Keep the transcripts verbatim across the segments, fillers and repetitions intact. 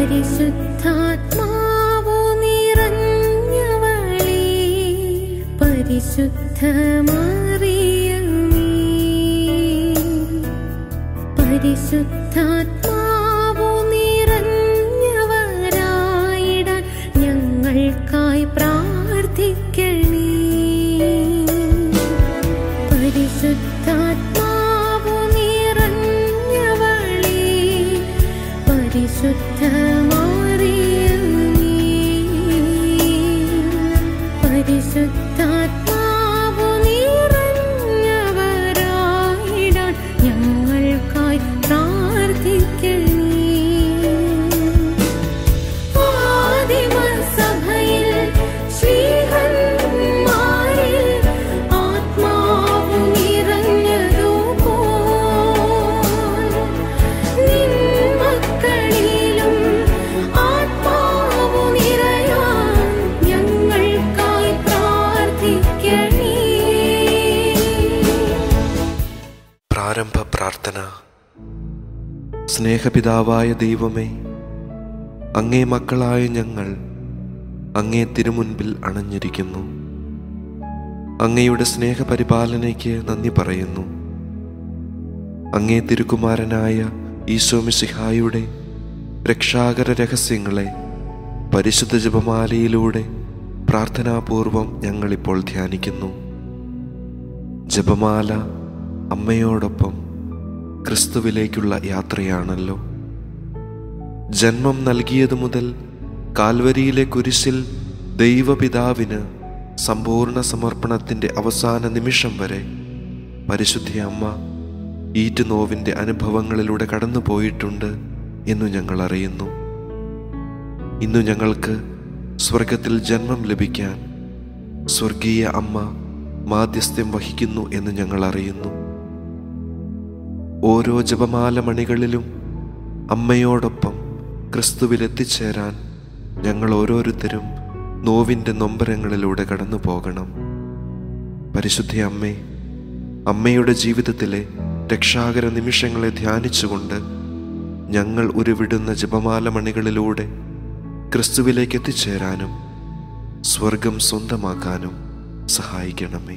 പരിശുദ്ധാത്മാവു നിറഞ്ഞവളേ, പരിശുദ്ധ മറിയമേ, പരിശുദ്ധാത്മാവു നിറഞ്ഞവരായിടാൻ ഞങ്ങൾക്കായി പ്രാർത്ഥിക്കണേ. പരിശുദ്ധാത്മാവു നിറഞ്ഞവളേ, പരിശുദ്ധ മറിയമേ, പരിശുദ്ധാത്മാവു നിറഞ്ഞവരായിടാൻ ഞങ്ങൾക്കായി പ്രാർത്ഥിക്കണേ. ആദിമസഭയിൽ ശ്ലീഹന്മാരിൽ ആത്മാവു നിറഞ്ഞതുപോൽ നിൻ മക്കളിലും ആത്മാവു നിറയാൻ ഞങ്ങൾക്കായി പ്രാർത്ഥിക്കണേ. പ്രാരംഭ പ്രാർത്ഥന. സ്നേഹപിതാവായ ദൈവമേ, അങ്ങേ മക്കളായ ഞങ്ങൾ അങ്ങേ തിരുമുൻപിൽ അണഞ്ഞിരിക്കുന്നു. അങ്ങയുടെ സ്നേഹപരിപാലനയ്ക്ക് നന്ദി പറയുന്നു. അങ്ങേ തിരുക്കുമാരനായ ഈശോ മിശിഹായുടെ രക്ഷാകര രഹസ്യങ്ങളെ പരിശുദ്ധ ജപമാലയിലൂടെ പ്രാർത്ഥനാപൂർവം ഞങ്ങളിപ്പോൾ ധ്യാനിക്കുന്നു. ജപമാല അമ്മയോടൊപ്പം ക്രിസ്തുവിലേക്കുള്ള യാത്രയാണല്ലോ. ജന്മം നൽകിയതു മുതൽ കാൽവരിയിലെ കുരിശിൽ ദൈവപിതാവിന് സമ്പൂർണ്ണ സമർപ്പണത്തിൻ്റെ അവസാന നിമിഷം വരെ പരിശുദ്ധ അമ്മ ഈറ്റുനോവിൻ്റെ അനുഭവങ്ങളിലൂടെ കടന്നു പോയിട്ടുണ്ട് എന്നു ഞങ്ങൾ അറിയുന്നു. ഇന്നു ഞങ്ങൾക്ക് സ്വർഗത്തിൽ ജന്മം ലഭിക്കാൻ സ്വർഗീയ അമ്മ മാധ്യസ്ഥ്യം വഹിക്കുന്നു എന്ന് ഞങ്ങൾ അറിയുന്നു. ഓരോ ജപമാല മണികളിലും അമ്മയോടൊപ്പം ക്രിസ്തുവിൽ എത്തിച്ചേരാൻ ഞങ്ങൾ ഓരോരുത്തരും നോവിൻ്റെ നൊമ്പരങ്ങളിലൂടെ കടന്നു പോകണം. പരിശുദ്ധ അമ്മേ, അമ്മയുടെ ജീവിതത്തിലെ രക്ഷാകര നിമിഷങ്ങളെ ധ്യാനിച്ചുകൊണ്ട് ഞങ്ങൾ ഉരുവിടുന്ന ജപമാല മണികളിലൂടെ ക്രിസ്തുവിലേക്ക് എത്തിച്ചേരാനും സ്വർഗം സ്വന്തമാക്കാനും സഹായിക്കണമേ.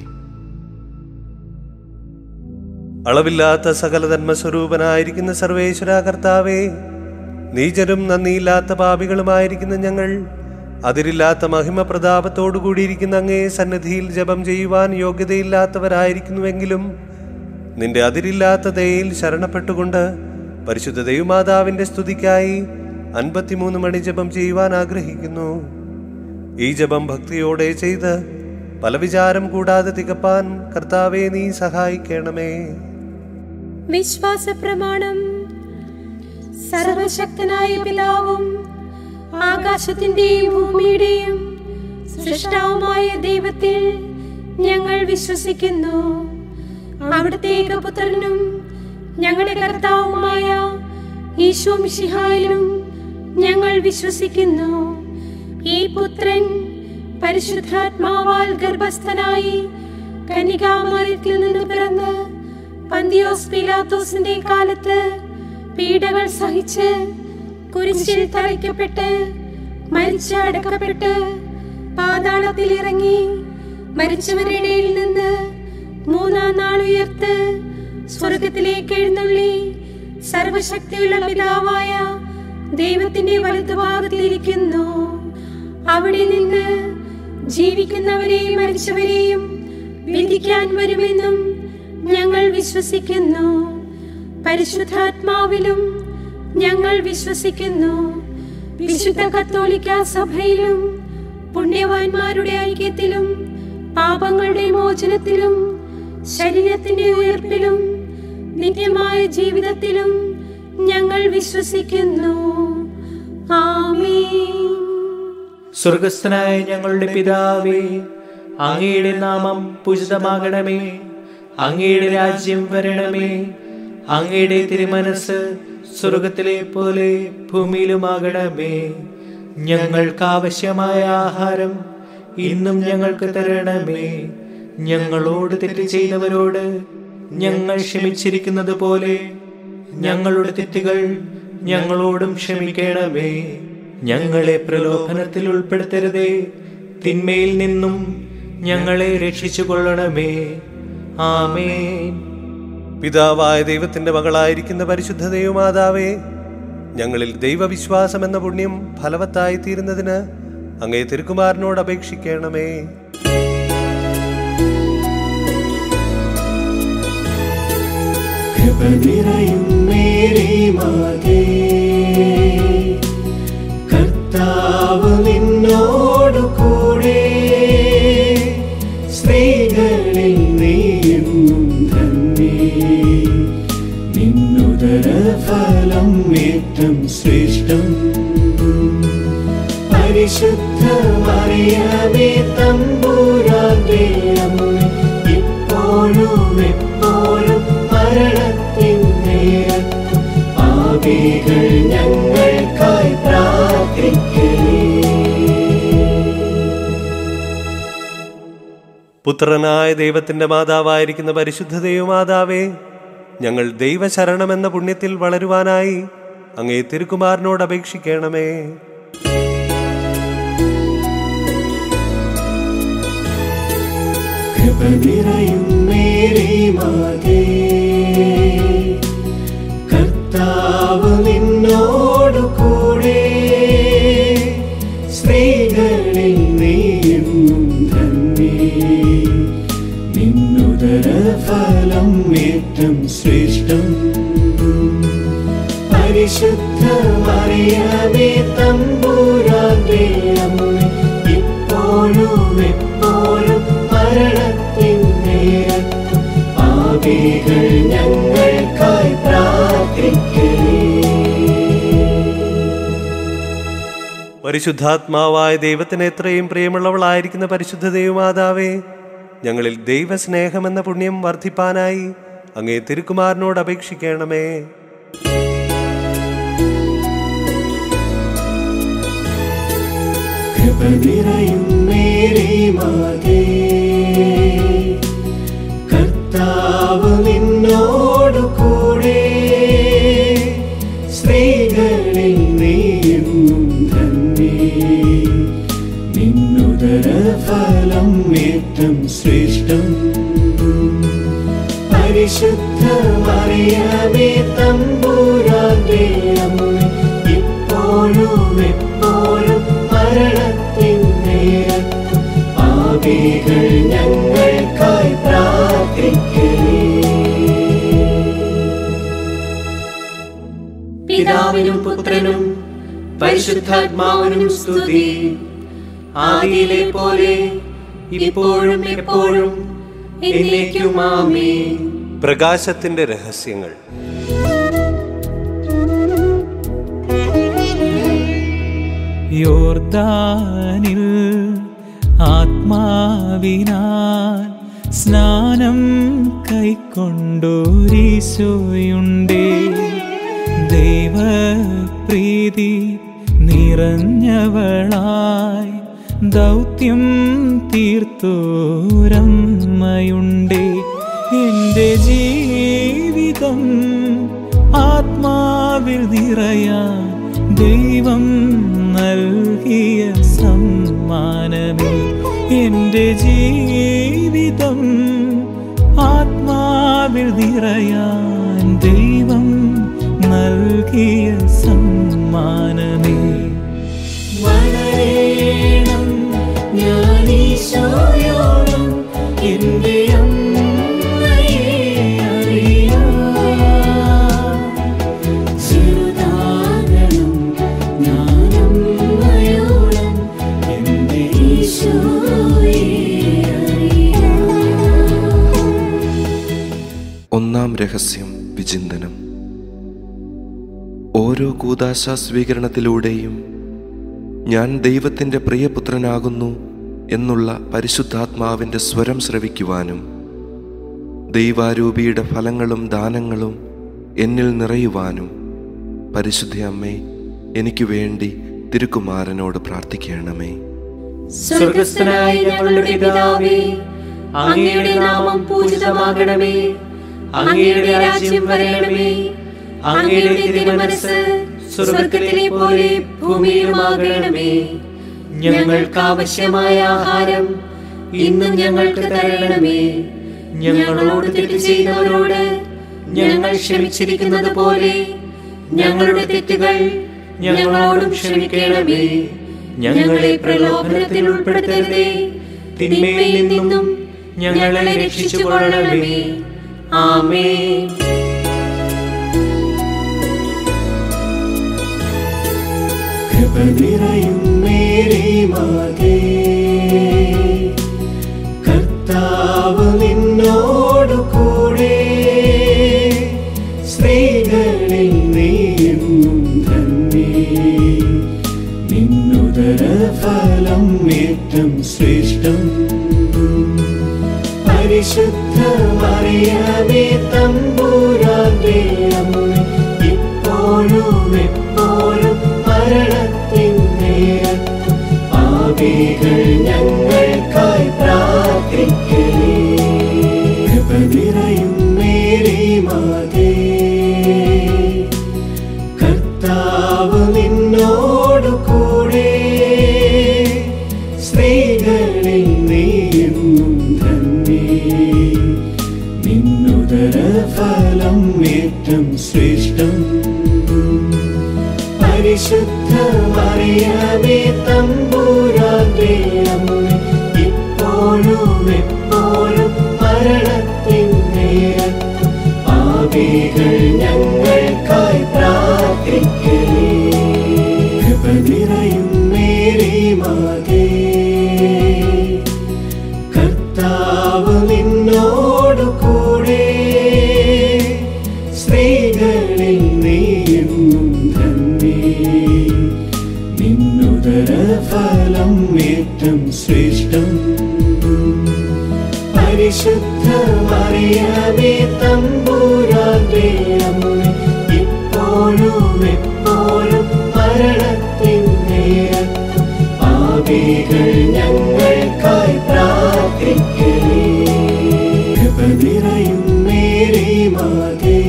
അളവില്ലാത്ത സകല ധർമ്മസ്വരൂപനായിരിക്കുന്ന സർവേശ്വര കർത്താവേ, നീചരും നന്ദിയില്ലാത്ത പാപികളുമായിരിക്കുന്ന ഞങ്ങൾ അതിരില്ലാത്ത മഹിമ പ്രതാപത്തോടു കൂടിയിരിക്കുന്ന അങ്ങേ സന്നിധിയിൽ ജപം ചെയ്യുവാൻ യോഗ്യതയില്ലാത്തവരായിരിക്കുന്നുവെങ്കിലും നിന്റെ അതിരില്ലാത്ത ദയയിൽ ശരണപ്പെട്ടുകൊണ്ട് പരിശുദ്ധ ദൈവമാതാവിന്റെ സ്തുതിക്കായി അൻപത്തിമൂന്ന് മണി ജപം ചെയ്യുവാൻ ആഗ്രഹിക്കുന്നു. ഈ ജപം ഭക്തിയോടെ ചെയ്ത് പല വിചാരം കൂടാതെ തികപ്പാൻ കർത്താവേ നീ സഹായിക്കണമേ. വിശ്വാസ പ്രമാണം. സർവശക്തനായ പിതാവും ആകാശത്തിന്റെയും ഭൂമിയുടെയും സൃഷ്ടാവുമായ ദൈവത്തിൽ ഞങ്ങൾ വിശ്വസിക്കുന്നു. അവിടുത്തെ ഏകപുത്രനും ഞങ്ങളുടെ കർത്താവുമായ ഈശോ മിശിഹായിലും ഞങ്ങൾ വിശ്വസിക്കുന്നു. ഈ പുത്രൻ പരിശുദ്ധാത്മാവാൽ ഗർഭസ്ഥനായി കന്യകാമറിയത്തിൽ നിന്ന് പിറന്ന് പന്തിയോസ് പീലാത്തോസിന്റെ കാലത്ത് പീഡകൾ സഹിച്ച് കുരിശിൽ തറയ്ക്കപ്പെട്ട് മരിച്ച് അടക്കപ്പെട്ട് പാതാളത്തിൽ ഇറങ്ങി മരിച്ചവരുടെ ഇടയിൽ നിന്ന് മൂന്നാം നാൾ ഉയർത്ത് സ്വർഗത്തിലേക്ക് എഴുന്നള്ളി സർവശക്തിയുള്ള പിതാവായ ദൈവത്തിന്റെ വലതുഭാഗത്തിലിരിക്കുന്നു. അവിടെ നിന്ന് ജീവിക്കുന്നവരെയും മരിച്ചവരെയും വിധിക്കാൻ വരുമെന്നും ഞങ്ങൾ വിശ്വസിക്കുന്നു. പരിശുദ്ധാത്മാവിലും ഞങ്ങൾ വിശ്വസിക്കുന്നു. വിശുദ്ധ കത്തോലിക്ക സഭയിലും പുണ്യവാന്മാരുടെ ഐക്യത്തിലും പാപങ്ങളുടെ മോചനത്തിലും ശരീരത്തിന്റെ ഉയർപ്പിലും നിത്യമായ ജീവിതത്തിലും ഞങ്ങൾ വിശ്വസിക്കുന്നു. ആമേൻ. സ്വർഗസ്ഥനായ ഞങ്ങളുടെ പിതാവേ, അങ്ങയുടെ നാമം പൂജിതമാകണമേ. അങ്ങയുടെ രാജ്യം വരണമേ. അങ്ങയുടെ തിരുമനസ് സ്വർഗത്തിലെ പോലെ ഭൂമിയിലുമാകണമേ. ഞങ്ങൾക്ക് ആവശ്യമായ ആഹാരം ഇന്നും ഞങ്ങൾക്ക് തരണമേ. ഞങ്ങളോട് തെറ്റ് ചെയ്തവരോട് ഞങ്ങൾ ക്ഷമിച്ചിരിക്കുന്നത് പോലെ ഞങ്ങളുടെ തെറ്റുകൾ ഞങ്ങളോടും ക്ഷമിക്കണമേ. ഞങ്ങളെ പ്രലോഭനത്തിൽ ഉൾപ്പെടുത്തരുതേ, തിന്മയിൽ നിന്നും ഞങ്ങളെ രക്ഷിച്ചു കൊള്ളണമേ. ആമേൻ. പിതാവായ ദൈവത്തിന്റെ മകളായിരിക്കുന്ന പരിശുദ്ധ ദൈവമാതാവേ, ഞങ്ങളിൽ ദൈവവിശ്വാസം എന്ന പുണ്യം ഫലവത്തായി തീരുന്നതിന് അങ്ങേ തിരുക്കുമാരനോട് അപേക്ഷിക്കണമേ. കർത്താവ് നിന്നോടു കൂടെ, സ്ത്രീകളിൽ നീയെന്നും ധന്യേ. നിന്നുദരഫലം ഏറ്റം ശ്രേഷ്ഠം. പരിശുദ്ധ മറിയമേ തമ്പുരാന്റെ അമ്മേ, ഇപ്പോഴും എപ്പോഴും മരണത്തിൻ നേരത്തും പാപികൾ ഞങ്ങൾക്കായി പ്രാർത്ഥിക്കണേ. പുത്രനായ ദൈവത്തിന്റെ മാതാവായിരിക്കുന്ന പരിശുദ്ധ ദൈവമാതാവേ, ഞങ്ങൾ ദൈവശരണമെന്ന പുണ്യത്തിൽ വളരുവാനായി അങ്ങേ തിരുക്കുമാരനോട് അപേക്ഷിക്കണമേ. കൃപ നിറയും മേരി മാതേ, കർത്താവ് നിന്നോടു കൂടെ, സ്ത്രീകളിൽ നീയെന്നും ധന്യേ. നിന്നുദരഫലം ഏറ്റം ശ്രേഷ്ഠം. പരിശുദ്ധ മറിയമേ തമ്പുരാന്റെ അമ്മേ, ഇപ്പോഴും എപ്പോഴും മരണത്തിൻ നേരത്തും പാപികൾ ഞങ്ങൾക്കായി പ്രാർത്ഥിക്കണേ. പരിശുദ്ധാത്മാവായ ദൈവത്തിന് എത്രയും പ്രിയമുള്ളവളായിരിക്കുന്ന പരിശുദ്ധ ദൈവമാതാവേ, ഞങ്ങളിൽ ദൈവസ്നേഹമെന്ന പുണ്യം വർദ്ധിപ്പാനായി അങ്ങേ തിരുക്കുമാരനോട് അപേക്ഷിക്കണമേ. കൃപ നിറയും മേരി മാതേ, കർത്താവ് നിന്നോടു കൂടെ, സ്ത്രീകളിൽ നീയെന്നും ധന്യേ. നിന്നുദരഫലം ഏറ്റം ശ്രേഷ്ഠം. പരിശുദ്ധ മറിയമേ തമ്പുരാന്റെ അമ്മേ, ഇപ്പോഴും എപ്പോഴും മരണത്തിൻ നേരത്തും പാപികൾ ഞങ്ങൾക്കായി പ്രാർത്ഥിക്കണേ. പിതാവിനും പുത്രനും പരിശുദ്ധാത്മാവിനും സ്തുതി. ആദിയിലെ പോലെ ഇപ്പോഴും എപ്പോഴും എന്നേക്കും ആമേൻ. പ്രകാശത്തിന്റെ രഹസ്യങ്ങൾ. യോർദാനിൽ ആത്മാവിനാൽ സ്നാനം കൈക്കൊണ്ടോരീശോയുണ്ടേ. ദൈവപ്രീതി നിറഞ്ഞവളായി ദൗത്യം തീർത്തോരമ്മയുണ്ടേ. എൻ്റെ ജീവിതം ആത്മാവിൽ നിറയാൻ ദൈവം നൽകിയ സമ്മാനമേ. എൻ്റെ ജീവിതം ആത്മാവിൽ നിറയാൻ ദൈവം നൽകിയ സമ്മാനമേ. വളരേണം ഞാനീശോയോളം എൻ്റെ അമ്മയെ അറിയാം. ചെറുതാകണം ഞാനമ്മയോളം എൻ്റെ ഈശോയെ അറിയാം. ഒന്നാം രഹസ്യം വിചിന്തനം. ഓരോ കൂദാശ സ്വീകരണത്തിലൂടെയും ഞാൻ ദൈവത്തിൻ്റെ പ്രിയപുത്രനാകുന്നു എന്നുള്ള പരിശുദ്ധാത്മാവിൻ്റെ സ്വരം ശ്രവിക്കുവാനും ദൈവാരൂപിയുടെ ഫലങ്ങളും ദാനങ്ങളും എന്നിൽ നിറയുവാനും പരിശുദ്ധ അമ്മേ, എനിക്ക് വേണ്ടി തിരുക്കുമാരനോട് പ്രാർത്ഥിക്കണമേ. സ്വർഗസ്ഥനായ ഞങ്ങളുടെ പിതാവേ, അങ്ങയുടെ നാമം പൂജിതമാകണമേ. അങ്ങയുടെ രാജ്യം വരണമേ. അങ്ങയുടെ തിരുമനസ്സ് സ്വർഗത്തിലെ പോലെ ഭൂമിയിലുമാകണമേ. ഞങ്ങൾക്ക് ആവശ്യമായ ആഹാരം ഇന്നും ഞങ്ങൾക്ക് തരണമേ. ഞങ്ങളോട് തെറ്റ് ചെയ്യുന്നവരോട് ഞങ്ങൾ ക്ഷമിച്ചിരിക്കുന്നത് പോലെ ഞങ്ങളുടെ തെറ്റുകൾ ഞങ്ങളോടും ക്ഷമിക്കണമേ. ഞങ്ങളെ പ്രലോഭനത്തിൽ ഉൾപ്പെടുത്തരുതേ, തിന്മയിൽ നിന്നും ഞങ്ങളെ രക്ഷിച്ചുകൊള്ളണമേ. ആമേൻ. കൃപ നിറയും മേരി മാതേ, കർത്താവ് നിന്നോടു കൂടെ, സ്ത്രീകളിൽ നീയും ധന്യേ, നിന്നുദര ഫലം ഏറ്റം ശ്രേഷ്ഠം. പരിശുദ്ധ മറിയമേ തമ്പുരാന്റെ അമ്മേ, ഇപ്പോഴും എപ്പോഴും മരണത്തിൻ നേരത്തും പാപികൾ ഞങ്ങൾക്കായി പ്രാർത്ഥിക്കണേ. കൃപ നിറയും മേരി മാതേ, കർത്താവ് നിന്നോടു കൂടെ, സ്ത്രീകളിൽ നീയും ധന്യേ, നിന്നുദര ഫലം ഏറ്റം ശ്രേഷ്ഠം. പരിശുദ്ധ മറിയമേ തമ്പുരാന്റെ അമ്മേ, ഇപ്പോഴും എപ്പോഴും മരണത്തിൻ നേരത്തും പാപികൾ ഞങ്ങൾക്കായി പ്രാർത്ഥിക്കണേ. കൃപ നിറയും മേരി മാതേ, കർത്താവ് നിന്നോടു കൂടെ, സ്ത്രീകളിൽ നീയും ധന്യേ, നിന്നുദര ഫലം ഏറ്റം ശ്രേഷ്ഠം. പരിശുദ്ധ മറിയമേ തമ്പുരാന്റെ അമ്മേ, ഇപ്പോഴും എപ്പോഴും മരണത്തിൻ നേരത്തും പാപികൾ ഞങ്ങൾക്കായി പ്രാർത്ഥിക്കണേ. കൃപ നിറയും മേരി മാതേ,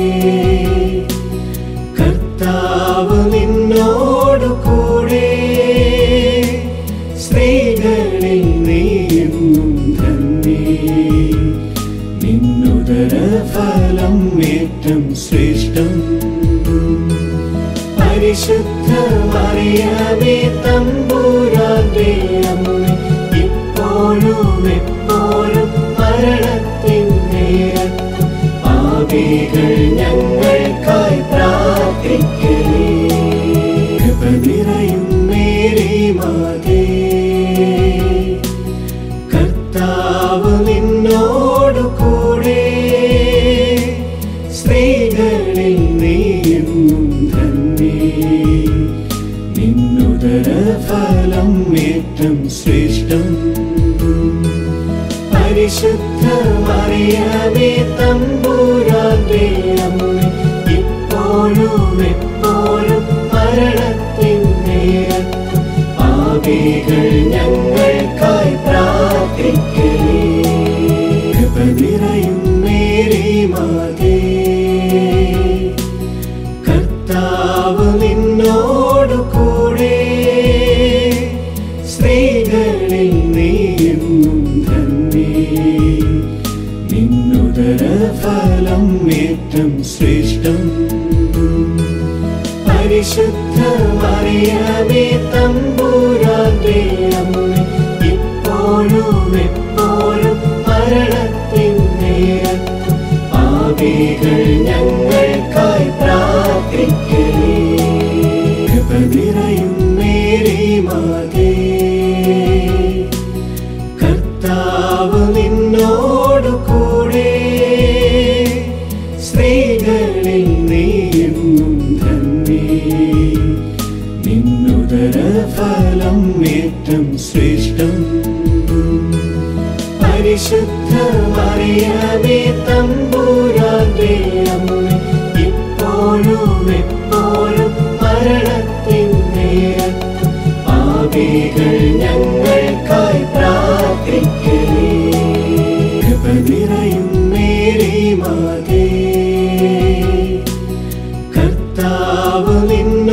കർത്താവ് നിന്നോടു കൂടെ, സ്ത്രീകളിൽ നീയും ധന്യേ, നിന്നുദര ഫലം ഏറ്റം ശ്രേഷ്ഠം. പരിശുദ്ധ മറിയമേ തമ്പുരാന്റെ അമ്മേ, ഇപ്പോഴും എപ്പോഴും മരണത്തിൻ നേരത്തും പാപികൾ ഞങ്ങൾക്കായി പ്രാർത്ഥിക്കണേ. കൃപ നിറയും മേരി മാതേ, കർത്താവ് നിന്നോടു കൂടെ, സ്ത്രീകളിൽ നീയും ധന്യേ, നിന്നുദര ഫലം ഏറ്റം ശ്രേഷ്ഠം. പരിശുദ്ധ മറിയമേ തമ്പുരാന്റെ അമ്മേ, ഇപ്പോഴും എപ്പോഴും മരണത്തിൻ നേരത്തും പാപികൾ ഞങ്ങൾക്കായി പ്രാർത്ഥിക്കണേ. കൃപ നിറയും മേരി മാതേ, കർത്താവ് നിന്നോടു കൂടെ, സ്ത്രീകളിൽ നീയും ധന്യേ, നിന്നുദര ഫലം ഏറ്റം ശ്രേഷ്ഠം. പരിശുദ്ധ മറിയമേ തമ്പുരാന്റെ അമ്മേ, ഇപ്പോഴും എപ്പോഴും മരണത്തിൻ നേരത്തും പാപികൾ ഞങ്ങൾക്കായി പ്രാർത്ഥിക്കണേ. കൃപ നിറയും മേരി മാതേ, കർത്താവ് നിന്നോടു കൂടെ, സ്ത്രീകളിൽ നീയും ധന്യേ, നിന്നുദര ഫലം ഏറ്റം ശ്രേഷ്ഠം. പരിശുദ്ധ മറിയമേ തമ്പുരാന്റെ അമ്മേ, ഇപ്പോഴും എപ്പോഴും മരണത്തിൻ നേരത്തും പാപികൾ ഞങ്ങൾക്കായി പ്രാർത്ഥിക്കണേ. കൃപ നിറയും മേരി മാതേ, കർത്താവ് നിന്നോടു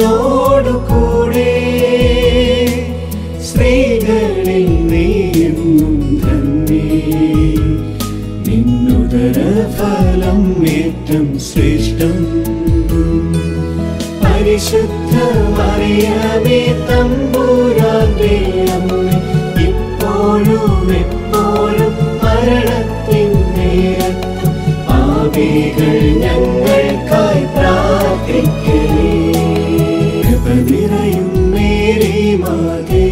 മറിയമേ തമ്പുരാന്റെ അമ്മേ, ഇപ്പോഴും എപ്പോഴും മരണത്തിൻ നേരത്തും പാപികൾ ഞങ്ങൾക്കായി പ്രാർത്ഥിക്കണേ. കൃപ നിറയും മേരി മാതേ,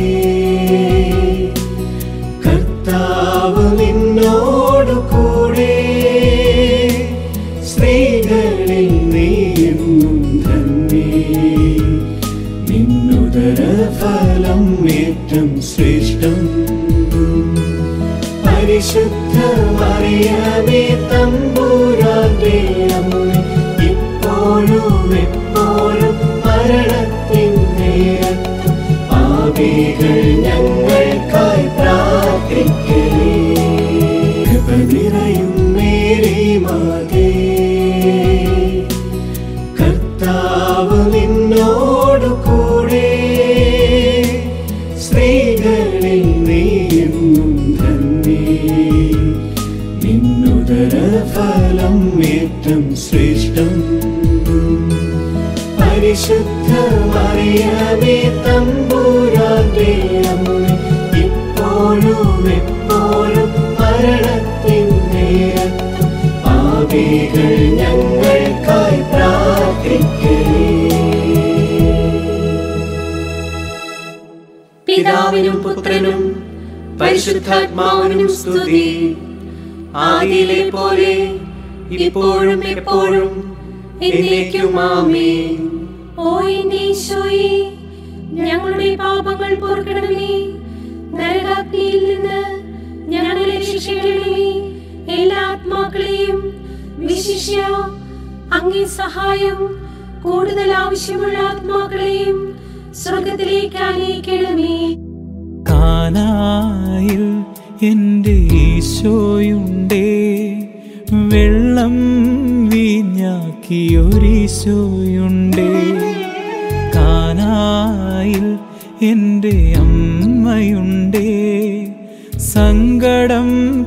കർത്താവ് നിന്നോടു കൂടെ, സ്ത്രീകളിൽ നീയെന്നും ധന്യേ, നിന്നുദര ഫലം ഏറ്റം ശ്രേഷ്ഠം. പരിശുദ്ധ മറിയമേ തമ്പുരാന്റെ അമ്മേ, ഇപ്പോഴും എപ്പോഴും മരണത്തിൻ നേരത്തും പാപികൾ ഞങ്ങൾക്കായി പ്രാർത്ഥിക്കണേ. കൃപ നിറയും മേരി മാതേ, കർത്താവ് നിന്നോടു കൂടെ, സ്ത്രീകളിൽ നീയെന്നും ധന്യേ, നിന്നുദര ഫലം ഏറ്റം ശ്രേഷ്ഠം. പരിശുദ്ധ മറിയമേ തമ്പുരാന്റെ അമ്മേ, ഇപ്പോഴും എപ്പോഴും മരണത്തിൻ നേരത്തും പാപികൾ ഞങ്ങൾക്കായി പ്രാർത്ഥിക്കണേ. പിതാവിനും പുത്രനും പരിശുദ്ധാത്മാവിനും സ്തുതി. ആദിയിലെ പോലെ ഇപ്പോഴും എപ്പോഴും എന്നേക്കും ആമേൻ. ഓ എന്റെ ഈശോയേ, ഞങ്ങളുടെ പാപങ്ങൾ പൊറുക്കണമേ, നരകാഗ്നിയിൽ നിന്ന് ഞങ്ങളെ രക്ഷിക്കണമേ. എല്ലാ ആത്മാക്കളെയും വിശിഷ്യ അങ്ങേ സഹായം കൂടുതൽ ആവശ്യമുള്ള ആത്മാക്കളെയും സ്വർഗത്തിലേക്ക് ആനയിക്കണമേ. കാനായിൽ എൻ്റെ ഈശോയുണ്ടേ, വെള്ളം വീഞ്ഞാക്കിയൊരീശോയുണ്ടേ. കാനായിൽ എൻ്റെ അമ്മയുണ്ടേ, സങ്കടം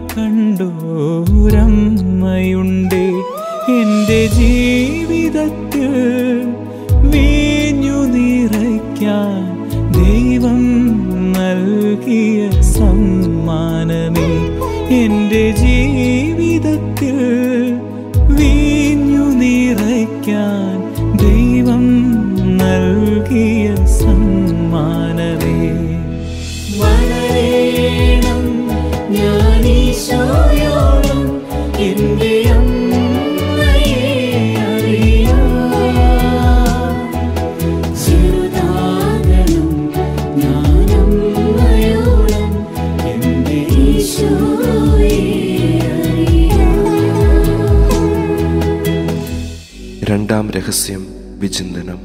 കണ്ടോരമ്മയുണ്ടേ. എൻ്റെ ജീവിതത്തിൽ വീഞ്ഞു നിറയ്ക്കാൻ ദൈവം നൽകിയ സമ്മാനമേ. എൻ്റെ ജീവിതത്തിൽ വീഞ്ഞു നിറയ്ക്കാൻ ദൈവം നൽകിയ സമ്മാനമേ. വളരണം ഞാൻ ഈശോയോളം എൻ്റെ അമ്മയെ അറിയാം. ചെറുതാകണം ഞാൻ അമ്മയോളം എൻ്റെ ഈശോയെ അറിയാം. രണ്ടാം രഹസ്യം വിചിന്തനം.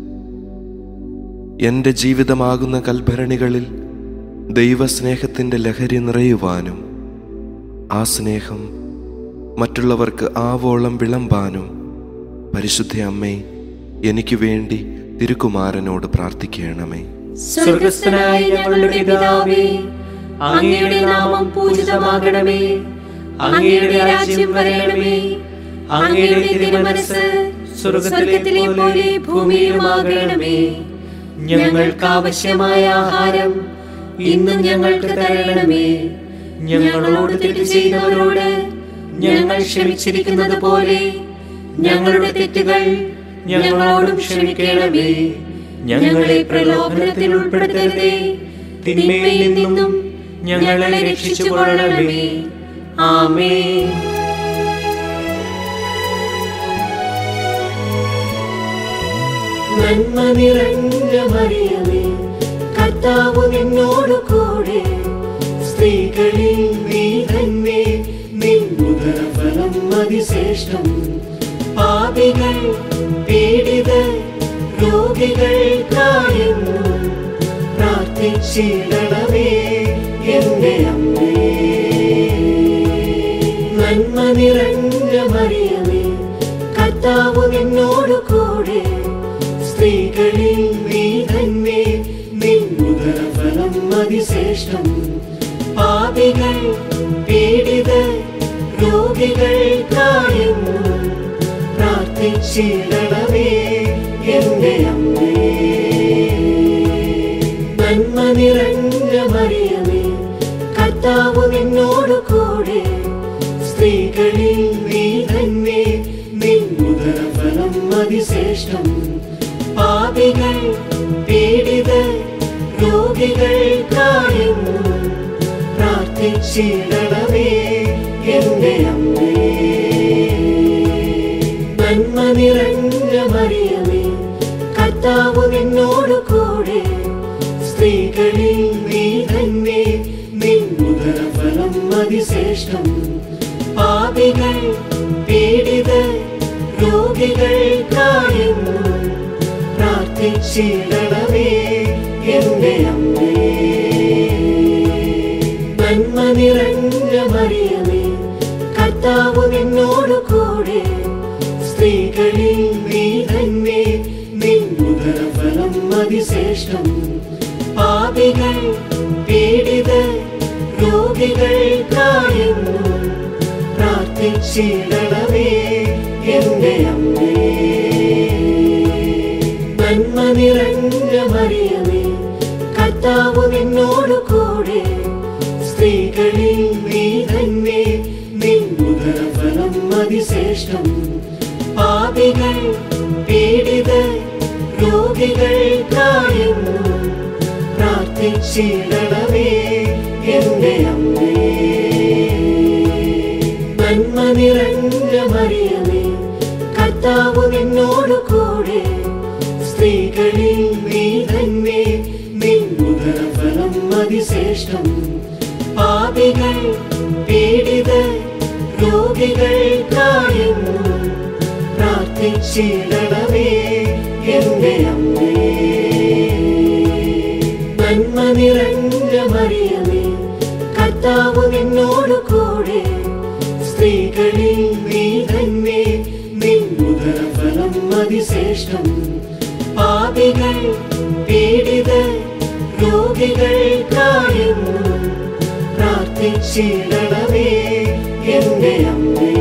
എൻ്റെ ജീവിതമാകുന്ന കൽഭരണികളിൽ ദൈവസ്നേഹത്തിൻ്റെ ലഹരി നിറയുവാനും ആ സ്നേഹം മറ്റുള്ളവർക്ക് ആവോളം വിളമ്പാനും പരിശുദ്ധ അമ്മേ, എനിക്ക് വേണ്ടി തിരുക്കുമാരനോട് പ്രാർത്ഥിക്കണമേ. സ്വർഗസ്ഥനായ ഞങ്ങളുടെ പിതാവേ, അങ്ങയുടെ നാമം പൂജിതമാകണമേ. അങ്ങയുടെ രാജ്യം വരണമേ. അങ്ങയുടെ തിരുമനസ്സ് സ്വർഗത്തിലെ പോലെ ഭൂമിയിലുമാകണമേ. ഞങ്ങൾക്ക് ആവശ്യമായ ആഹാരം ഇന്നും ഞങ്ങൾക്ക് തരണമേ. ഞങ്ങളോട് തെറ്റ് ചെയ്തവരോട് ഞങ്ങൾ ക്ഷമിച്ചിരിക്കുന്നത് പോലെ ഞങ്ങളുടെ തെറ്റുകൾ ഞങ്ങളോടും ക്ഷമിക്കണമേ. ഞങ്ങളെ പ്രലോഭനത്തിൽ ഉൾപ്പെടുത്തരുതേ, തിന്മയിൽ നിന്നും ഞങ്ങളെ രക്ഷിച്ചുകൊള്ളണമേ. ആമേൻ. നന്മ നിറഞ്ഞ മറിയമേ, കർത്താവ് നിന്നോടു കൂടെ, സ്ത്രീകളിൽ നീ തന്നെ, നിന്നുദര ഫലം അതിശ്രേഷ്ഠം. പാപികൾ പീഡിതർ രോഗികൾക്കായെന്നും പ്രാർത്ഥിച്ചിടണമേ എന്റെ അമ്മേ. നന്മ നിറഞ്ഞ മറിയമേ, കർത്താവ് നിന്നോടു കൂടെ, സ്ത്രീകളിൽ നീ തന്നെ, നിന്നുദര ഫലം അതിശ്രേഷ്ഠം. പാപികൾ പീഡിതർ രോഗികൾക്കായെന്നും പ്രാർത്ഥിച്ചിടണമേ എന്റെ അമ്മേ. കർത്താവ് നിന്നോട് കൂടെ സ്ത്രീകളിൽ നീ തന്നെ നിൻ ഉദരഫലം അതിശ്രേഷ്ഠം. പാപികൾ പീഡിതർ രോഗികൾക്കായെന്നും പ്രാർത്ഥിച്ചിടണമേ എന്റെ അമ്മേ. നന്മ നിറഞ്ഞ മറിയമേ, കർത്താവ് നിന്നോട് കൂടെ സ്ത്രീകളിൽ നീ തന്നെ നിൻ ഉദരഫലം അതിശ്രേഷ്ഠം. പാപികൾ പീഡിതർ രോഗികൾക്കായെന്നും പ്രാർത്ഥിച്ചിടണമേ എന്റെ അമ്മേ. നന്മ നിറഞ്ഞ മറിയമേ, കർത്താവ് നിന്നോട് കൂടെ സ്ത്രീകളിൽ നീ തന്നെ നിൻ ഉദരഫലം അതിശ്രേഷ്ഠം. പാപികൾ പീഡിതർ രോഗികൾക്കായെന്നും പ്രാർത്ഥിച്ചിടണമേ എന്റെ അമ്മേ. നന്മ നിറഞ്ഞ മറിയമേ, കർത്താവ് നിന്നോട് കൂടെ സ്ത്രീകളിൽ നീ തന്നെ നിൻ ഉദരഫലം അതിശ്രേഷ്ഠം. പാപികൾ പീഡിതർ രോഗികൾക്കായെന്നും പ്രാർത്ഥിച്ചിടണമേ എന്റെ അമ്മേ. നന്മ നിറഞ്ഞ മറിയമേ, കർത്താവ് നിന്നോട് കൂടെ സ്ത്രീകളിൽ നീ തന്നെ നിൻ ഉദരഫലം അതിശ്രേഷ്ഠം. പാപികൾ പീഡിതർ രോഗികൾക്കായെന്നും പ്രാർത്ഥിച്ചിടണമേ എന്റെ അമ്മേ. നന്മ നിറഞ്ഞ മറിയമേ, കർത്താവ് നിന്നോട് കൂടെ സ്ത്രീകളിൽ നീ തന്നെ നിൻ ഉദരഫലം അതിശ്രേഷ്ഠം. പാപികൾ പീഡിതർ രോഗികൾക്കായെന്നും പ്രാർത്ഥിച്ചിടണമേ എന്റെ അമ്മേ.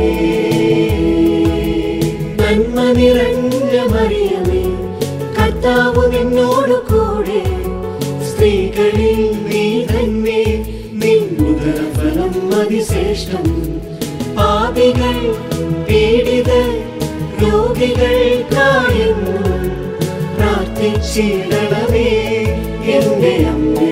നന്മ നിറഞ്ഞ മറിയമേ, കർത്താവ് നിന്നോട് കൂടെ സ്ത്രീകളിൽ നീ തന്നെ നിൻ ഉദരഫലം അതിശ്രേഷ്ഠം. പാപികൾ പീഡിതർ രോഗികൾക്കായെന്നും പ്രാർത്ഥിച്ചിടണമേ എന്റെ അമ്മേ.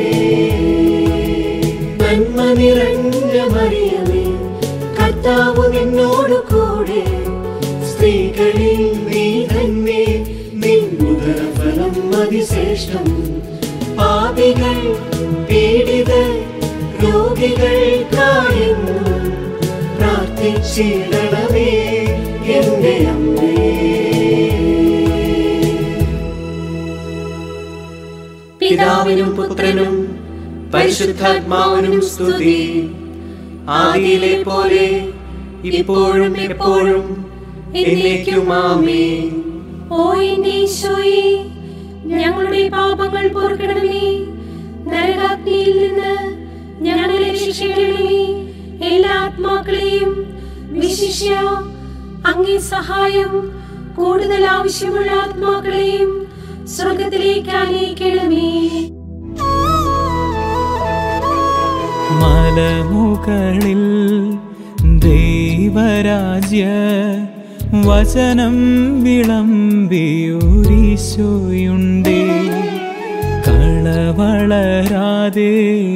നന്മ നിറഞ്ഞ മറിയമേ, കർത്താവ് നിന്നോട് കൂടെ സ്ത്രീകളിൽ നീ തന്നെ നിൻ ഉദരഫലം അതിശ്രേഷ്ഠം. പാപികൾ പീഡിതർ രോഗികൾക്കായെന്നും പ്രാർത്ഥിച്ചിടണമേ എന്റെ അമ്മേ. പിതാവിനും പുത്രനും പരിശുദ്ധാത്മാവിനും സ്തുതി. ആദിയിലെ പോലെ ഇപ്പോഴും എപ്പോഴും എന്നേക്കും ആമേൻ. ഓ എന്റെ ഈശോയേ, ഞങ്ങളുടെ പാപങ്ങൾ പൊറുക്കണമേ. നരകാഗ്നിയിൽ നിന്ന് ഞങ്ങളെ രക്ഷിക്കണമേ. എല്ലാ ആത്മാക്കളെയും വിശിഷ്യ അങ്ങേ സഹായം കൂടുതൽ ആവശ്യമുള്ള ആത്മാക്കളെയും സ്വർഗത്തിലേക്ക് അനയിക്കണമേ. മലമുകളിൽ ദൈവരാജ്യ വചനം വിളമ്പിയൊരീശോയുണ്ടേ. കളവളരാതെ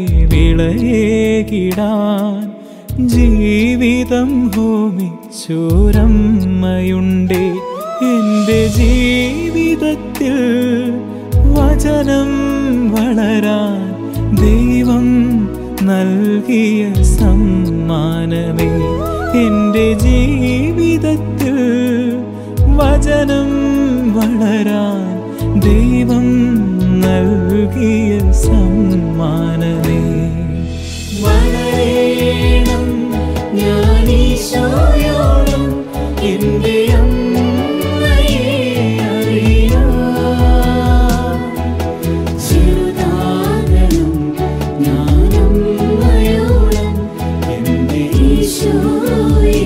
വിളയേകിടാൻ ജീവിതം ഹോമിച്ചോരമ്മയുണ്ടേ. എൻ്റെ ജീവിതത്തിൽ വചനം വളരാൻ ദൈവം നൽകിയ സമ്മാനമേ. എൻ്റെ ജീവിതത്തിൽ വചനം വളരാൻ ദൈവം നൽകിയ സമ്മാനമേ. വളരണം ഞാൻ ഈശോയോളം എൻ്റെ അമ്മയെ അറിയാം. ചെറുതാകണം ഞാൻ അമ്മയോളം എൻ്റെ ഈശോയെ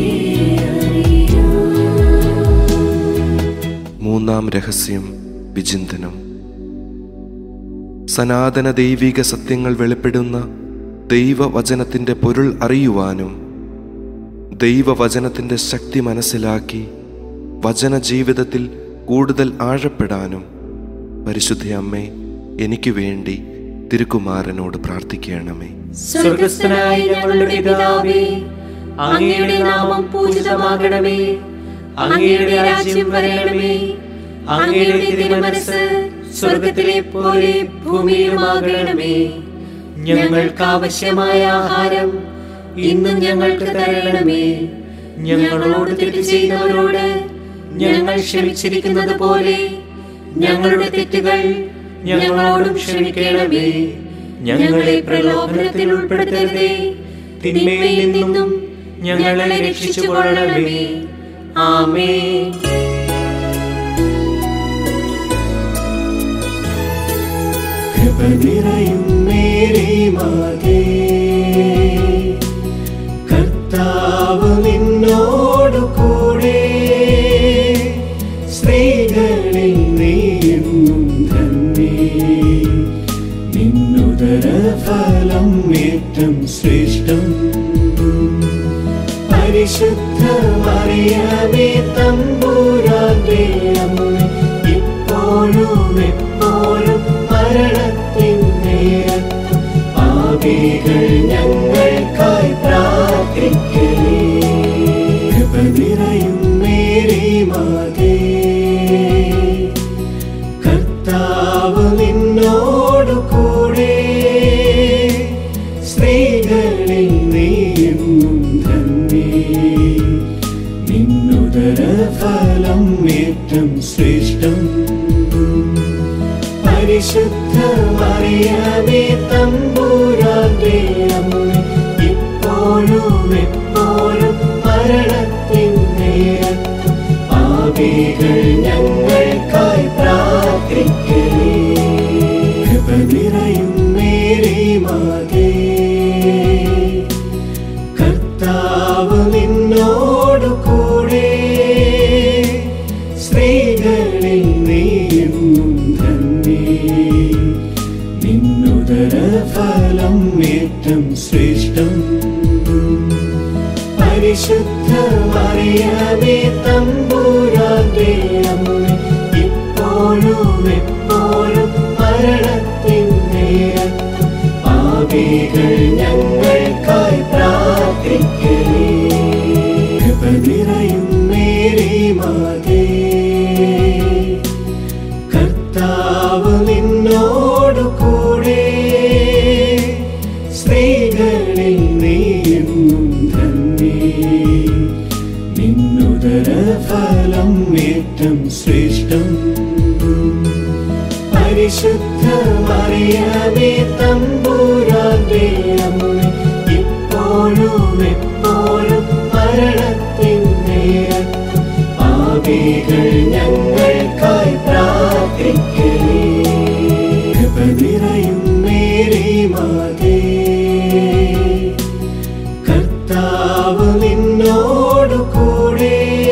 അറിയാം. മൂന്നാം രഹസ്യം വിചിന്തനം. സനാതന ദൈവിക സത്യങ്ങൾ വെളിപ്പെടുന്ന ദൈവവചനത്തിൻ്റെ പൊരുൾ അറിയുവാനും ദൈവവചനത്തിൻ്റെ ശക്തി മനസ്സിലാക്കി വചനജീവിതത്തിൽ കൂടുതൽ ആഴപ്പെടാനും പരിശുദ്ധ അമ്മേ, എനിക്ക് വേണ്ടി തിരുക്കുമാരനോട് പ്രാർത്ഥിക്കണമേ. സ്വർഗസ്ഥനായ ഞങ്ങളുടെ പിതാവേ, അങ്ങയുടെ നാമം പൂജിതമാകണമേ. അങ്ങയുടെ രാജ്യം വരണമേ. അങ്ങയുടെ തിരുമനസ്സ് സ്വർഗത്തിലെ പോലെ ഭൂമിയിലുമാകണമേ. ഞങ്ങൾക്ക് ആവശ്യമായ ആഹാരം ഇന്നും ഞങ്ങൾക്ക് തരണമേ. ഞങ്ങളോട് തെറ്റ് ചെയ്യുന്നവരോട് ഞങ്ങൾ ക്ഷമിച്ചിരിക്കുന്നത് പോലെ ഞങ്ങളുടെ തെറ്റുകൾ ഞങ്ങളോടും ക്ഷമിക്കണമേ. ഞങ്ങളെ പ്രലോഭനത്തിൽ ഉൾപ്പെടുത്തരുതേ, തിന്മയിൽ നിന്നും ഞങ്ങളെ രക്ഷിച്ചുകൊള്ളണമേ. ആമേൻ. കൃപ നിറയും മേരി മാതേ, കർത്താവ് നിന്നോടു കൂടെ. സ്ത്രീകളിൽ നീയെന്നും ധന്യേ, നിന്നുദര ഫലം ഏറ്റം ശ്രേഷ്ഠം. പരിശുദ്ധ മറിയമേ തമ്പുരാന്റെ അമ്മേ, ഇപ്പോഴും എപ്പോഴും മരണത്തിൻ നേരത്തും പാപികൾ ഞങ്ങൾക്കായി പ്രാർത്ഥിക്കണേ. കൃപ നിറയും മേരി മാതേ, കർത്താവ് നിന്നോടു കൂടെ. സ്ത്രീകളിൽ നീയെന്നും ധന്യേ, നിന്നുദര ഫലം ഏറ്റം ശ്രേഷ്ഠം. പരിശുദ്ധ മറിയമേ തമ്പുരാന്റെ അമ്മേ, ഇപ്പോഴും എപ്പോഴും മരണത്തിൻ നേരത്തും പാപികൾ ഞങ്ങൾക്കായി പ്രാർത്ഥിക്കണേ. കൃപ നിറയും മേരി മാതേ, കർത്താവ് നിന്നോടു കൂടെ. സ്ത്രീകളിൽ നീയെന്നും ധന്യേ, നിന്നുദര ഫലം ഏറ്റം ശ്രേഷ്ഠം. പരിശുദ്ധ മറിയമേ തമ്പുരാന്റെ അമ്മേ, ഇപ്പോഴും എപ്പോഴും മരണത്തിൻ നേരത്തും പാപികൾ ഞങ്ങൾക്കായി പ്രാർത്ഥിക്കണേ. കൃപ നിറയും മേരി മാതേ, കർത്താവ് നിന്നോടു കൂടെ. സ്ത്രീകളിൽ നീയെന്നും ധന്യേ, നിന്നുദര ഫലം ഏറ്റം ശ്രേഷ്ഠം. പരിശുദ്ധ മറിയമേ തമ്പുരാന്റെ അമ്മേ, ഇപ്പോഴും എപ്പോഴും മരണത്തിൻ നേരത്തും പാപികൾ ഞങ്ങൾക്കായി പ്രാർത്ഥിക്കണേ. കൃപ നിറയും മേരി മാതേ, കർത്താവ് നിന്നോടു കൂടെ.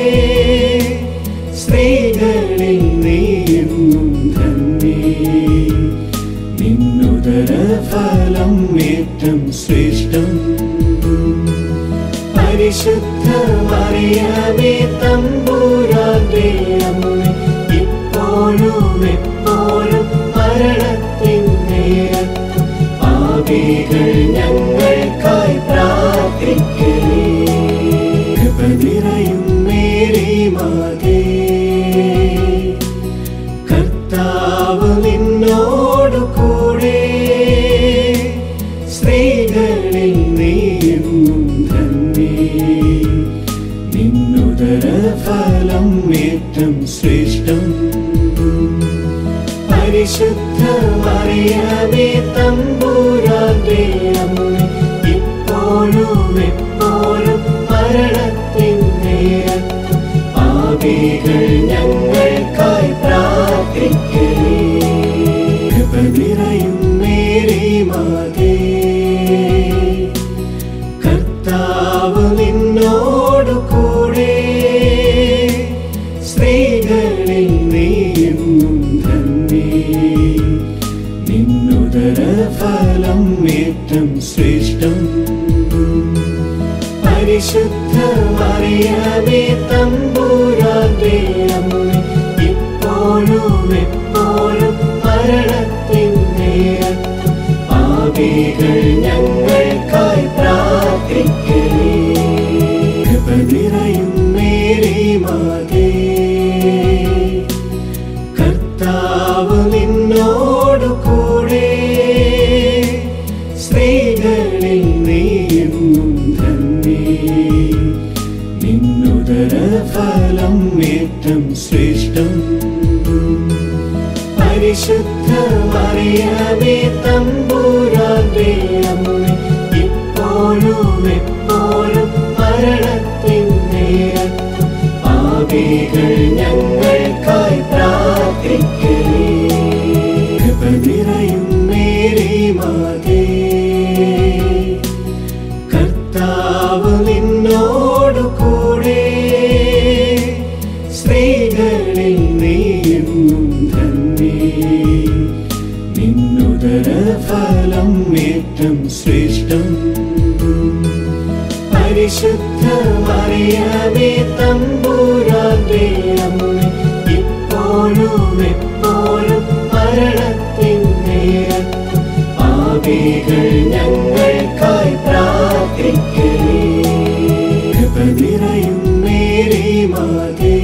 സ്ത്രീകളിൽ നീയെന്നും ധന്യേ, നിന്നുദര ഫലം ഏറ്റം ശ്രേഷ്ഠം. പരിശുദ്ധ മറിയമേ തമ്പുരാന്റെ അമ്മേ, ഇപ്പോഴും എപ്പോഴും മരണത്തിൻ നേരത്തും പാപികൾ ഞങ്ങൾക്കായി പ്രാർത്ഥിക്കണേ. കൃപ നിറയും മേരി മാതേ, കർത്താവ് നിന്നോടു കൂടെ. സ്ത്രീകളിൽ നീയെന്നും ധന്യേ, നിന്നുദര ഫലം ഏറ്റം ശ്രേഷ്ഠം. പരിശുദ്ധ മറിയമേ തമ്പുരാന്റെ അമ്മേ, ഇപ്പോഴും എപ്പോഴും മരണത്തിൻ നേരത്തും പാപികൾ ഞങ്ങൾക്കായി പ്രാർത്ഥിക്കണേ. കൃപ നിറയും മേരി മാതേ, കർത്താവ് നിന്നോടു കൂടെ. സ്ത്രീകളിൽ നീയെന്നും ധന്യേ, നിന്നുദര നിന്നുദരഫലം ഏറ്റം ശ്രേഷ്ഠം. പരിശുദ്ധ മറിയമേ തമ്പുരാന്റെ അമ്മേ, ഇപ്പോഴും എപ്പോഴും മരണത്തിൻ നേരത്തും പാപികൾ ഞങ്ങൾക്കായി പ്രാർത്ഥിക്കണേ. കൃപ നിറയും മേരി മാതേ, കർത്താവ് നിന്നോടു കൂടെ, സ്ത്രീകളിൽ നീയെന്നും ധന്യേ. നിന്നുദരഫലം ഏറ്റം ശ്രേഷ്ഠം. പരിശുദ്ധ മറിയമേ തമ്പുരാന്റെ അമ്മേ, ഇപ്പോഴും എപ്പോഴും മരണത്തിൻ നേരത്തും പാപികൾ ഞങ്ങൾക്കായി പ്രാർത്ഥിക്കണേ. കൃപ നിറയും മേരി മാതേ, കർത്താവ് നിന്നോടു കൂടെ, സ്ത്രീകളിൽ നീയെന്നും ധന്യേ. നിന്നുദരഫലം ഏറ്റം ശ്രേഷ്ഠം. പരിശുദ്ധ മറിയമേ തമ്പുരാന്റെ അമ്മേ, ഇപ്പോഴും എപ്പോഴും മരണത്തിൻ നേരത്തും പാപികൾ ഞങ്ങൾക്കായി പ്രാർത്ഥിക്കണേ. കൃപ നിറയും മേരി മാതേ,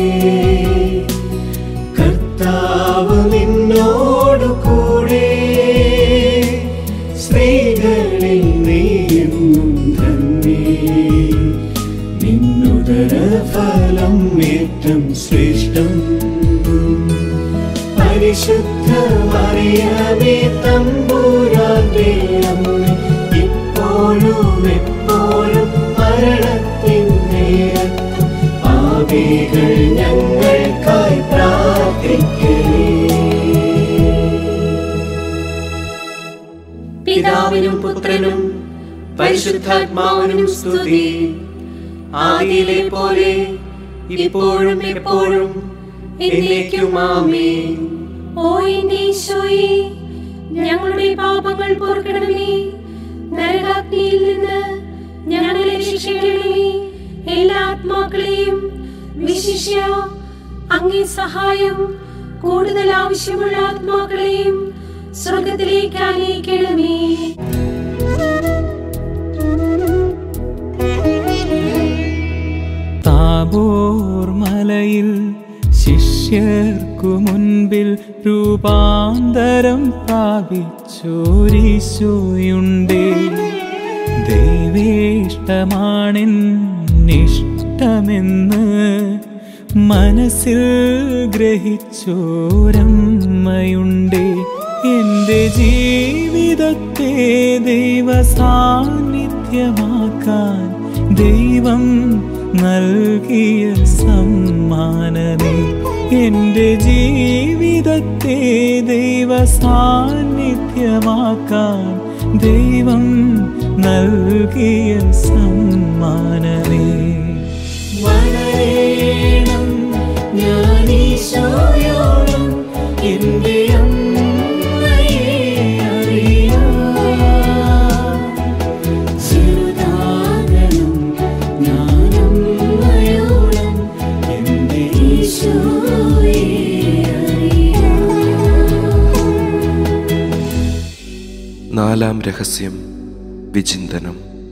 കർത്താവ് നിന്നോടു കൂടെ, സ്ത്രീകളിൽ നീയെന്നും ധന്യേ. നിന്നുദരഫലം ഏറ്റം ശ്രേഷ്ഠം. പരിശുദ്ധ മറിയമേ തമ്പുരാന്റെ അമ്മേ, ഇപ്പോഴും എപ്പോഴും മരണത്തിൻ നേരത്തും പാപികൾ ഞങ്ങൾക്കായി പ്രാർത്ഥിക്കണേ. പിതാവിനും പുത്രനും പരിശുദ്ധാത്മാവിനും സ്തുതി. ആദിയിലെ പോലെ ഇപ്പോഴും എപ്പോഴും എന്നേക്കും ആമേൻ. ഓ എന്റെ ഈശോയേ, ഞങ്ങളുടെ പാപങ്ങൾ പൊറുക്കണമേ. നരകാഗ്നിയിൽ നിന്ന് ഞങ്ങളെ രക്ഷിക്കണമേ. എല്ലാ ആത്മാക്കളെയും വിശിഷ്യ അങ്ങേ സഹായം കൂടുതൽ ആവശ്യമുള്ള ആത്മാക്കളെയും സ്വർഗത്തിലേക്ക് ആനയിക്കണമേ. താബോർ മലയിൽ ശിഷ്യർക്കു മുൻപിൽ രൂപാന്തരം പ്രാപിച്ചോരീശോയുണ്ടേ. ദൈവേഷ്ടമാണെന്നിഷ്ടമെന്ന് മനസ്സിൽ ഗ്രഹിച്ചോരമ്മയുണ്ടേ. എന്റെ ജീവിതത്തെ ദൈവ സാന്നിധ്യമാക്കാൻ ദൈവം നൽകിയ സമ്മാനമേ. എന്റെ ജീവിതത്തെ ദൈവ സാന്നിധ്യമാക്കാൻ ദൈവം നൽകിയ സമ്മാനമേ. വളരണം ഞാൻ ഈശോയോളം എന്റെ അമ്മയെ അറിയാം. ചെറുതാകണം ഞാൻ അമ്മയോളം എന്റെ ഈശോയെ അറിയാം. നാലാം രഹസ്യം വിചിന്തനം.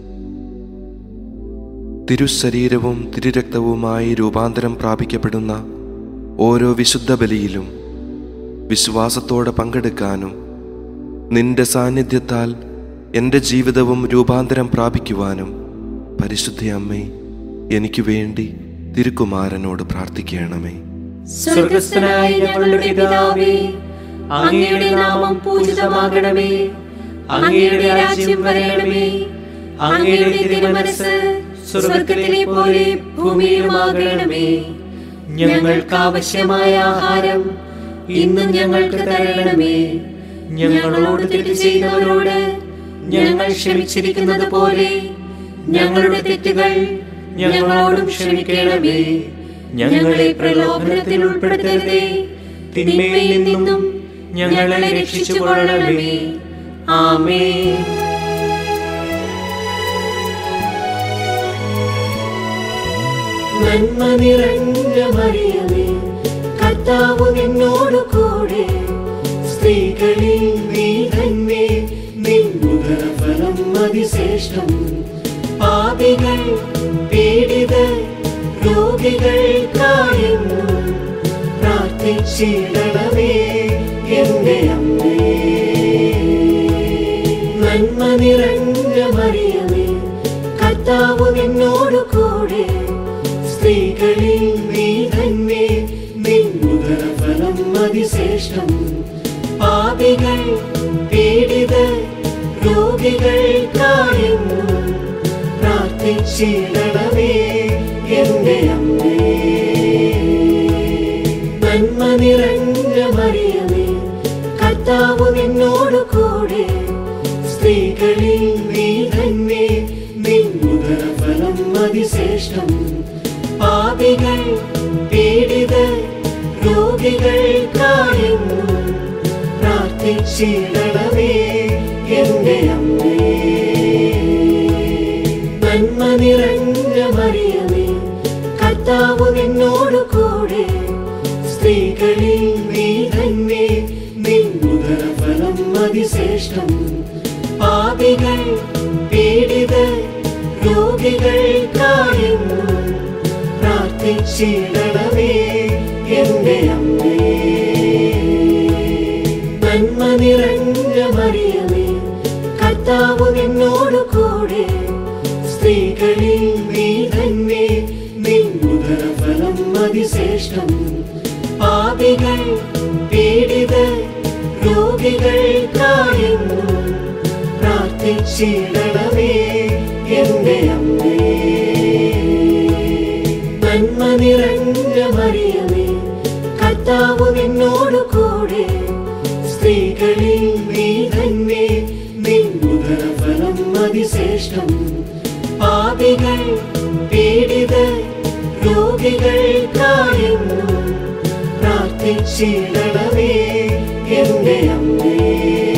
തിരുശരീരവും തിരുരക്തവുമായി രൂപാന്തരം പ്രാപിക്കപ്പെടുന്ന ഓരോ വിശുദ്ധ ബലിയിലും വിശ്വാസത്തോടെ പങ്കെടുക്കാനും നിന്റെ സാന്നിധ്യത്താൽ എൻ്റെ ജീവിതവും രൂപാന്തരം പ്രാപിക്കുവാനും പരിശുദ്ധ അമ്മേ, എനിക്ക് വേണ്ടി തിരുക്കുമാരനോട് പ്രാർത്ഥിക്കണമേ. സ്വർഗസ്ഥനായ ഞങ്ങളുടെ പിതാവേ, അങ്ങയുടെ നാമം പൂജിതമാകണമേ. അങ്ങയുടെ രാജ്യം വരണമേ. അങ്ങയുടെ തിരുമനസ്സ് സ്വർഗത്തിലെ പോലെ ഭൂമിയിലുമാകണമേ. ഞങ്ങൾക്ക് ആവശ്യമായ ആഹാരം ഇന്നും ഞങ്ങൾക്ക് തരണമേ. ഞങ്ങളോട് തെറ്റ് ചെയ്തവരോട് ഞങ്ങൾ ക്ഷമിച്ചിരിക്കുന്നത് പോലെ ഞങ്ങളുടെ തെറ്റുകൾ ഞങ്ങളോടും ഞങ്ങളെ രക്ഷിച്ചുകൊള്ളണമേ. ആമേൻ. നന്മ നിറഞ്ഞ മറിയമേ, കർത്താവ് നിന്നോട് കൂടെ, സ്ത്രീകളിൽ നീ തന്നെ, നിൻ ഉദരഫലം അതിശ്രേഷ്ഠം. പാപികൾ പീഡിതർ രോഗികൾക്കായെന്നും പ്രാർത്ഥിച്ചിടണമേ എന്റെ അമ്മേ. നന്മ നിറഞ്ഞ മറിയമേ, കർത്താവ് നിന്നോട് കൂടെ, സ്ത്രീകളിൽ നീ തന്നെ, നിൻ ഉദരഫലം അതിശ്രേഷ്ഠം. പാപികൾ പീഡിതർ രോഗികൾക്കായെന്നും പ്രാർത്ഥിച്ചിടണമേ എന്റെ അമ്മേ. നന്മ നിറഞ്ഞ മറിയമേ, കർത്താവ് നിന്നോട് കൂടെ, സ്ത്രീകളിൽ നീ തന്നെ, നിൻ ഉദരഫലം അതിശ്രേഷ്ഠം. പാപികൾ പീഡിതർ രോഗികൾക്കായെന്നും പ്രാർത്ഥിച്ചിടണമേ എന്റെ അമ്മേ. നന്മ നിറഞ്ഞ മറിയമേ, കർത്താവ് നിന്നോട് കൂടെ, സ്ത്രീകളിൽ നീ തന്നെ, നിൻ ഉദരഫലം അതിശ്രേഷ്ഠം. പാപികൾ പീഡിതർ രോഗികൾക്കായെന്നും പ്രാർത്ഥിച്ചിടണമേ എന്റെ അമ്മേ. നന്മ നിറഞ്ഞ മറിയമേ, കർത്താവ് നിന്നോട് കൂടെ, സ്ത്രീകളിൽ നീ തന്നെ, നിൻ ഉദരഫലം അതിശ്രേഷ്ഠം. പാപികൾ പീഡിതർ രോഗികൾക്കായെന്നും പ്രാർത്ഥിച്ചിടണമേ എന്റെ അമ്മേ. നന്മ നിറഞ്ഞ മറിയമേ, കർത്താവ് നിന്നോട് കൂടെ, സ്ത്രീകളിൽ നീ തന്നെ, നിൻ ഉദരഫലം അതിശ്രേഷ്ഠം. പാപികൾ പീഡിതർ രോഗികൾക്കായെന്നും പ്രാർത്ഥിച്ചിടണമേ എന്റെ അമ്മേ.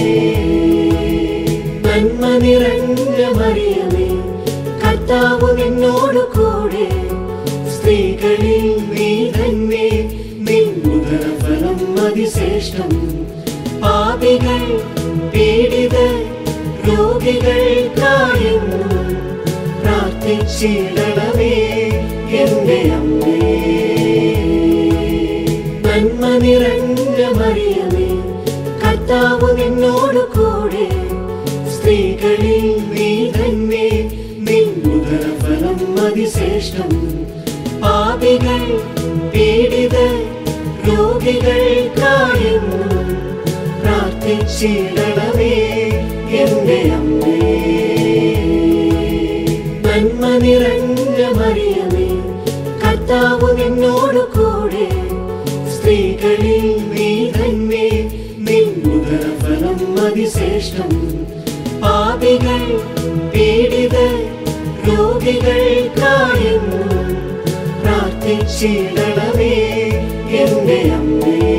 നന്മ നിറഞ്ഞ മറിയമേ, കർത്താവ് നിന്നോട് കൂടെ, സ്ത്രീകളിൽ നീ തന്നെ, നിൻ ഉദരഫലം അതിശ്രേഷ്ഠം. പാപികൾ പീഡിതർ രോഗികൾക്കായെന്നും പ്രാർത്ഥിച്ചിടണമേ എന്റെ അമ്മേ. നന്മ നിറഞ്ഞ മറിയമേ, കർത്താവ് നിന്നോട് കൂടെ, സ്ത്രീകളിൽ നീ തന്നെ, നിൻ ഉദരഫലം അതിശ്രേഷ്ഠം. പാപികൾ പീഡിതർ രോഗികൾക്കായെന്നും പ്രാർത്ഥിച്ചിടണമേ എന്റെ അമ്മേ. നന്മ നിറഞ്ഞ മറിയമേ, കർത്താവ് നിന്നോട് കൂടെ, സ്ത്രീകളിൽ നീ തന്നെ, നിൻ ഉദരഫലം അതിശ്രേഷ്ഠം. പാപികൾ പീഡിതർ രോഗികൾക്കായെന്നും പ്രാർത്ഥിച്ചിടണമേ എന്റെ അമ്മേ.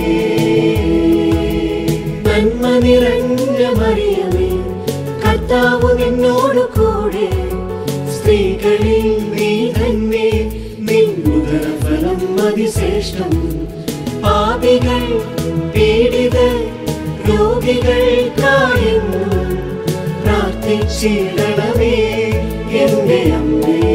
നന്മ നിറഞ്ഞ മറിയമേ, കർത്താവ് നിന്നോട് കൂടെ, സ്ത്രീകളിൽ നീ തന്നെ, നിൻ ഉദരഫലം അതിശ്രേഷ്ഠം. പാപികൾ പീഡിതർ രോഗികൾക്കായെന്നും പ്രാർത്ഥിച്ചിടണമേ എന്റെ അമ്മേ.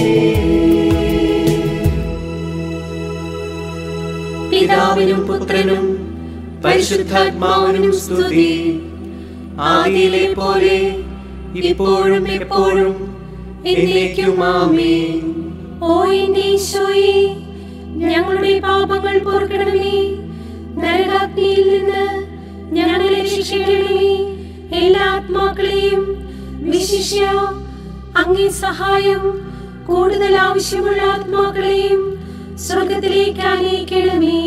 പിതാവിനും പുത്രനും പരിശുദ്ധാത്മാവിനും സ്തുതി. ആദിയിലെ പോലെ ഇപ്പോഴും എപ്പോഴും എന്നേക്കും ആമേൻ. ഓ എന്റെ ഈശോയെ, ഞങ്ങളുടെ പാപങ്ങൾ പൊറുക്കണമേ. നരകാഗ്നിയിൽ നിന്ന് ഞങ്ങളെ രക്ഷിക്കണമേ. എല്ലാ ആത്മാക്കളെയും വിശിഷ്യ അങ്ങേ സഹായം കൂടുതൽ ആവശ്യമുള്ള ആത്മാക്കളെയും സ്വർഗത്തിലേക്ക് ആനയിക്കണമേ.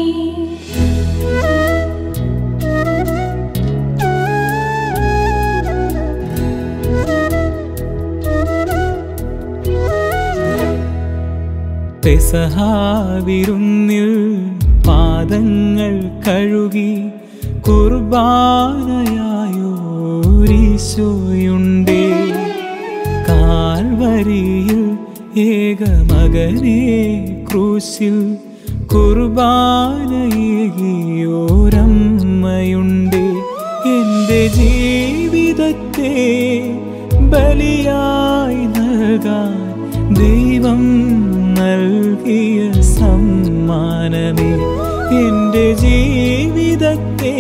പെസഹാവിരുന്നിൽ പാദങ്ങൾ കഴുകി കുർബാനയായോരീശോയുണ്ടേ. കാൽവരിയിൽ ഏകമകനെ ക്രൂശിൽ കുർബാനയേകിയോരമ്മയുണ്ട്. എൻ്റെ ജീവിതത്തെ ബലിയായി നൽകാൻ ദൈവം നൽകിയ സമ്മാനമേ. എൻ്റെ ജീവിതത്തെ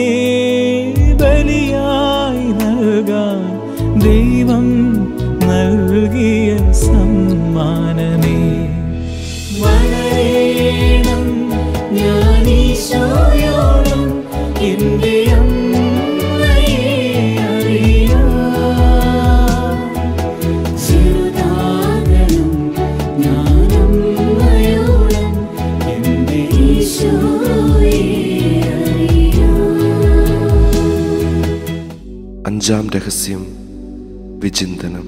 ബലിയായി നൽകാൻ ദൈവം നൽകിയ സമ്മാനമേ. വളരണം ഞാനീശോയോളം എൻ്റെ അമ്മയെ അറിയാം. ചെറുതാകണം ഞാനമ്മയോളം എൻ്റെ ഈശോയെ അറിയാം. അഞ്ചാം രഹസ്യം വിചിന്തനം.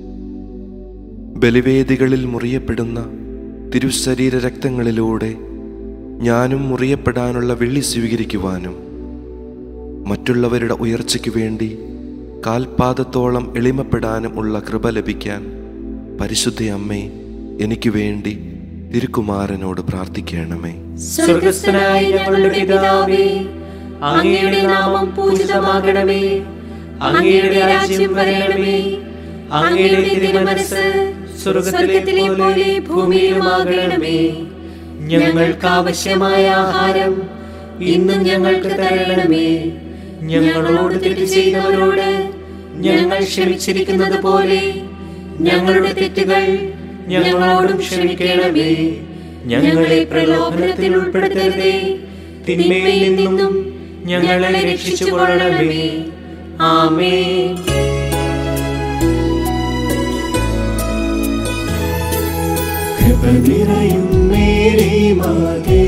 ബലിവേദികളിൽ മുറിയപ്പെടുന്ന തിരുശരീര രക്തങ്ങളിലൂടെ ഞാനും മുറിയപ്പെടാനുള്ള വെള്ളി സ്വീകരിക്കുവാനും മറ്റുള്ളവരുടെ ഉയർച്ചയ്ക്കു വേണ്ടി കാൽപാദത്തോളം എളിമപ്പെടാനും ഉള്ള കൃപ ലഭിക്കാൻ പരിശുദ്ധ അമ്മേ, എനിക്ക് വേണ്ടി തിരുക്കുമാരനോട് പ്രാർത്ഥിക്കണമേ. സ്വർഗസ്ഥനായ ഞങ്ങളുടെ പിതാവേ, അങ്ങയുടെ നാമം പൂജിതമാകണമേ. അങ്ങയുടെ രാജ്യം വരണമേ. അങ്ങയുടെ തിരുമനസ്സ് സ്വർഗത്തിലെ പോലെ ഭൂമിയിലുമാകണമേ. ഞങ്ങൾക്ക് ആവശ്യമായ ആഹാരം ഇന്നും ഞങ്ങൾക്ക് തരണമേ. ഞങ്ങളോട് തെറ്റ് ചെയ്തവരോട് ഞങ്ങൾ ക്ഷമിച്ചിരിക്കുന്നത് പോലെ ഞങ്ങളുടെ തെറ്റുകൾ ഞങ്ങളോടും ക്ഷമിക്കണമേ. ഞങ്ങളെ പ്രലോഭനത്തിൽ ഉൾപ്പെടുത്തരുതേ, തിന്മയിൽ നിന്നും ഞങ്ങളെ രക്ഷിച്ചുകൊള്ളണമേ. ആമേൻ. കൃപ നിറയും മേരി മാതേ,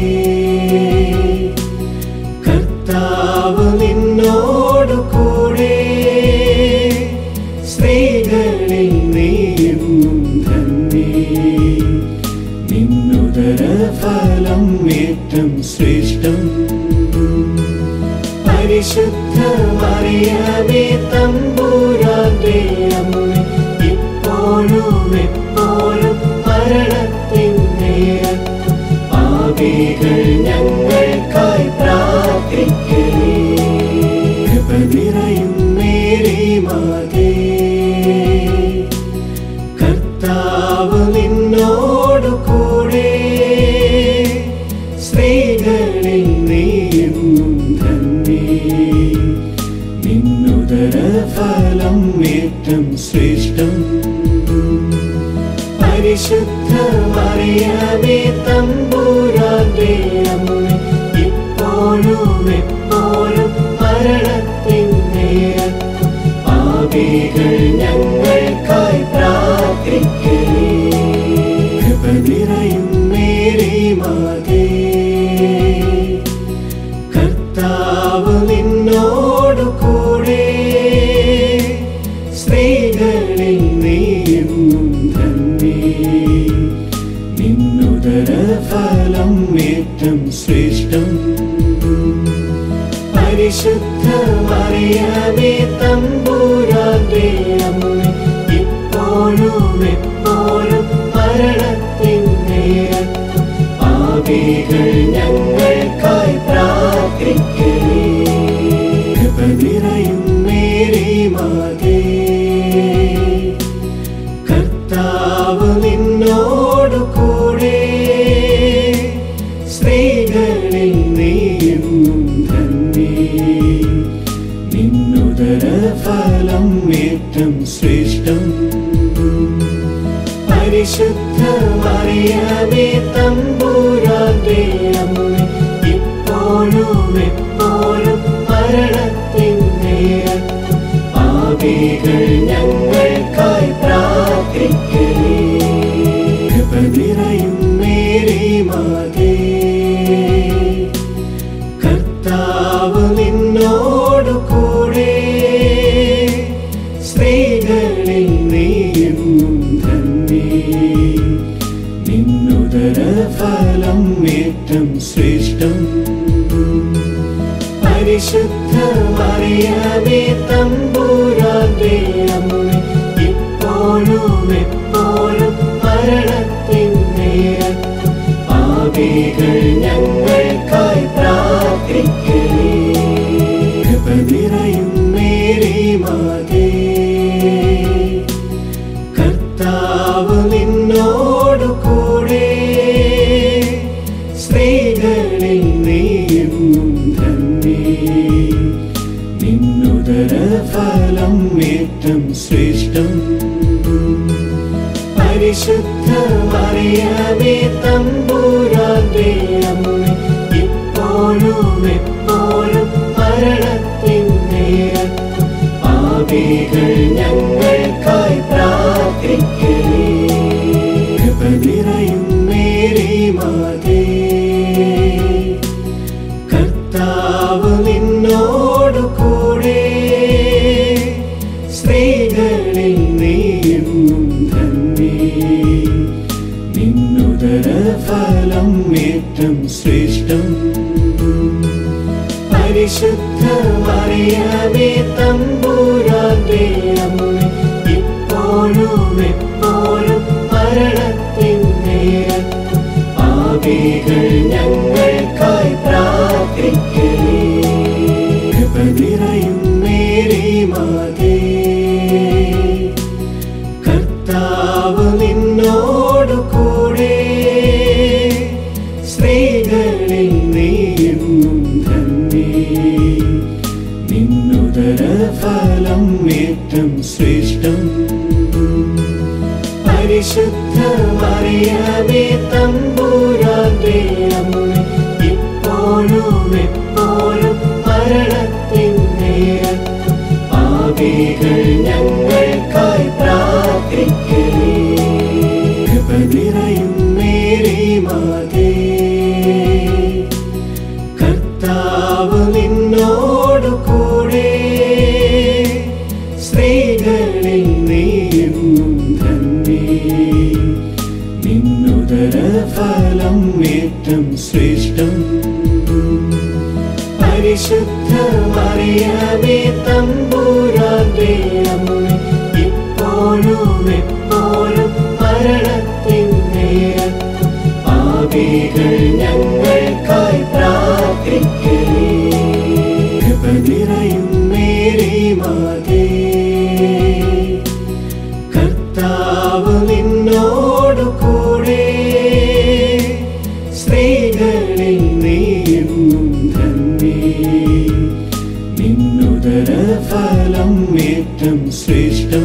കർത്താവ് നിന്നോടു കൂടെ. സ്ത്രീകളിൽ നീയും ധന്യേ, നിന്നുദര ഫലം ഏറ്റം ശ്രേഷ്ഠം. പരിശുദ്ധ മറിയമേ തമ്പുരാന്റെ അമ്മേ, ഇപ്പോഴും എപ്പോഴും മരണത്തിൻ നേരത്തും പാപികൾ ഞങ്ങൾക്കായി പ്രാർത്ഥിക്കണേ. കൃപ നിറയും മേരി മാതേ, കർത്താവ് നിന്നോടു കൂടെ. സ്ത്രീകളിൽ നീയും ധന്യേ, നിന്നുദര ഫലം ഏറ്റം ശ്രേഷ്ഠം. പരിശുദ്ധ മറിയമേ തമ്പുരാന്റെ അമ്മേ, ഇപ്പോഴും എപ്പോഴും മരണത്തിൻ നേരത്തും പാപികൾ ഞങ്ങൾക്കായി പ്രാർത്ഥിക്കണേ. കൃപ നിറയും മേരി മാതേ, കർത്താവ് നിന്നോടു കൂടെ. സ്ത്രീകളിൽ നീയും ധന്യേ, നിന്നുദര ഫലം ഏറ്റം ശ്രേഷ്ഠം. പരിശുദ്ധ മറിയമേ തമ്പുരാന്റെ അമ്മേ, ഇപ്പോഴും എപ്പോഴും മരണത്തിൻ നേരത്തും പാപികൾ ഞങ്ങൾക്കായി പ്രാർത്ഥിക്കണേ. കൃപ നിറയും മേരി മാതേ, കർത്താവ് നിന്നോടു കൂടെ. സ്ത്രീകളിൽ നീയും ധന്യേ, നിന്നുദര ഫലം ഏറ്റം ശ്രേഷ്ഠം. പരിശുദ്ധ മറിയമേ തമ്പുരാന്റെ അമ്മേ, ഇപ്പോഴും എപ്പോഴും മരണത്തിൻ നേരത്തും പാപികൾ ഞങ്ങൾക്കായി പ്രാർത്ഥിക്കണേ. കൃപ നിറയും മേരി മാതേ, കർത്താവ് നിന്നോടു കൂടെ. സ്ത്രീകളിൽ നീയും ധന്യേ, നിന്നുദര ഫലം ഏറ്റം ശ്രേഷ്ഠം. പരിശുദ്ധ മറിയമേ തമ്പുരാന്റെ അമ്മേ, ഇപ്പോഴും എപ്പോഴും മരണത്തിൻ നേരത്തും പാപികൾ ഞങ്ങൾക്കായി പ്രാർത്ഥിക്കണേ. കൃപ നിറയും മേരി മാതേ, കർത്താവ് നിന്നോടു കൂടെ, സ്ത്രീകളിൽ നീയെന്നും ധന്യേ, നിന്നുദര ഫലം ഏറ്റം ശ്രേഷ്ഠം. പരിശുദ്ധ മറിയമേ തമ്പുരാന്റെ അമ്മേ, ഇപ്പോഴും എപ്പോഴും മരണത്തിൻ നേരത്തും പാപികൾ ഞങ്ങൾക്കായി പ്രാർത്ഥിക്കണേ. കൃപ നിറയും മേരി മാതേ, കർത്താവ് നിന്നോടു കൂടെ, സ്ത്രീകളിൽ നീയെന്നും ധന്യേ, നിന്നുദര ഫലം ഏറ്റം ശ്രേഷ്ഠം. പരിശുദ്ധ മറിയമേ തമ്പുരാന്റെ അമ്മേ, ഇപ്പോഴും എപ്പോഴും മരണത്തിൻ നേരത്തും പാപികൾ ഞങ്ങൾക്കായി പ്രാർത്ഥിക്കണേ. കൃപ നിറയും മേരി മാതേ, കർത്താവ് നിന്നോടു കൂടെ, സ്ത്രീകളിൽ നീയെന്നും ധന്യേ, നിന്നുദര ഫലം ഏറ്റം ശ്രേഷ്ഠം. പരിശുദ്ധ മറിയമേ തമ്പുരാന്റെ അമ്മേ, ഇപ്പോഴും എപ്പോഴും മരണത്തിൻ നേരത്തും പാപികൾ ഞങ്ങൾക്കായി പ്രാർത്ഥിക്കണേ. കൃപ നിറയും മേരി മാതേ, കർത്താവ് നിന്നോടു കൂടെ, സ്ത്രീകളിൽ നീയെന്നും ധന്യേ, നിന്നുദര ഫലം ഏറ്റം ശ്രേഷ്ഠം. പരിശുദ്ധ മറിയമേ തമ്പുരാന്റെ അമ്മേ, ഇപ്പോഴും എപ്പോഴും മരണത്തിൻ നേരത്തും പാപികൾ ഞങ്ങൾക്കായി പ്രാർത്ഥിക്കണേ. കൃപ നിറയും മേരി മാതേ, കർത്താവ് നിന്നോടു കൂടെ, സ്ത്രീകളിൽ നീയെന്നും ധന്യേ, നിന്നുദര ഫലം ഏറ്റം ശ്രേഷ്ഠം.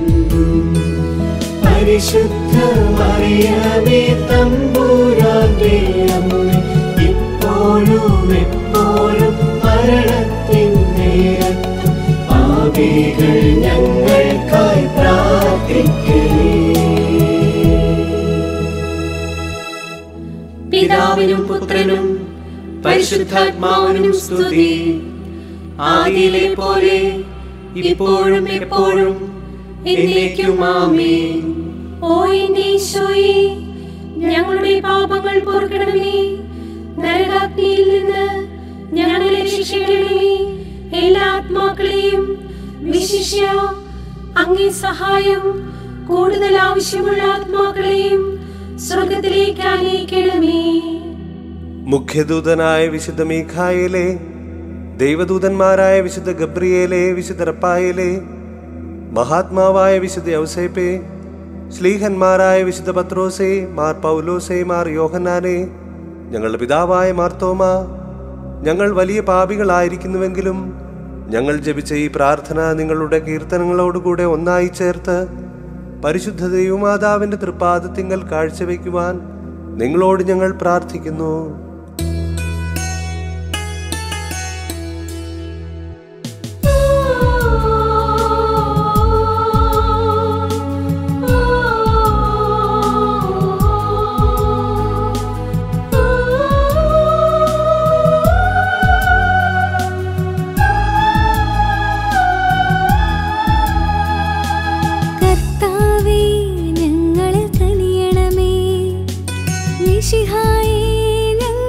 പരിശുദ്ധ മറിയമേ തമ്പുരാന്റെ അമ്മേ, ഇപ്പോഴും എപ്പോഴും മരണത്തിൻ നേരത്തും പാപികൾ ഞങ്ങൾക്കായി പ്രാർത്ഥിക്കണേ. പിതാവിനും പുത്രനും പരിശുദ്ധാത്മാവിനും സ്തുതി. ആദിയിലെ പോലെ ഇപ്പോഴും എപ്പോഴും എന്നേക്കും ആമേൻ. ഓ എന്റെ ഈശോയേ, ഞങ്ങളുടെ പാപങ്ങൾ പൊറുക്കണമേ, നരകാഗ്നിയിൽ നിന്ന് ഞങ്ങളെ രക്ഷിക്കണമേ. എല്ലാ ആത്മാക്കളെയും വിശിഷ്യ അങ്ങേ സഹായം കൂടുതൽ ആവശ്യമുള്ള ആത്മാക്കളെയും സ്വർഗത്തിലേക്ക് ആനയിക്കണമേ. മുഖ്യദൂതനായ വിശുദ്ധ മീഖായേലേ, ദൈവദൂതന്മാരായ വിശുദ്ധ ഗബ്രിയേലേ, വിശുദ്ധ റപ്പായേലേ, മഹാത്മാവായ വിശുദ്ധ യൗസേപ്പേ, ശ്ലീഹന്മാരായ വിശുദ്ധ പത്രോസേ, മാർ പൗലോസേ, മാർ യോഹന്നാനേ, ഞങ്ങളുടെ പിതാവായ മാർത്തോമ, ഞങ്ങൾ വലിയ പാപികളായിരിക്കുന്നുവെങ്കിലും ഞങ്ങൾ ജപിച്ച ഈ പ്രാർത്ഥന നിങ്ങളുടെ കീർത്തനങ്ങളോടുകൂടെ ഒന്നായി ചേർത്ത് പരിശുദ്ധ ദൈവമാതാവിന്റെ തൃപ്പാദത്തിങ്കൽ കാഴ്ചവെക്കുവാൻ നിങ്ങളോട് ഞങ്ങൾ പ്രാർത്ഥിക്കുന്നു. മിശിഹായേ, ഞങ്ങൾ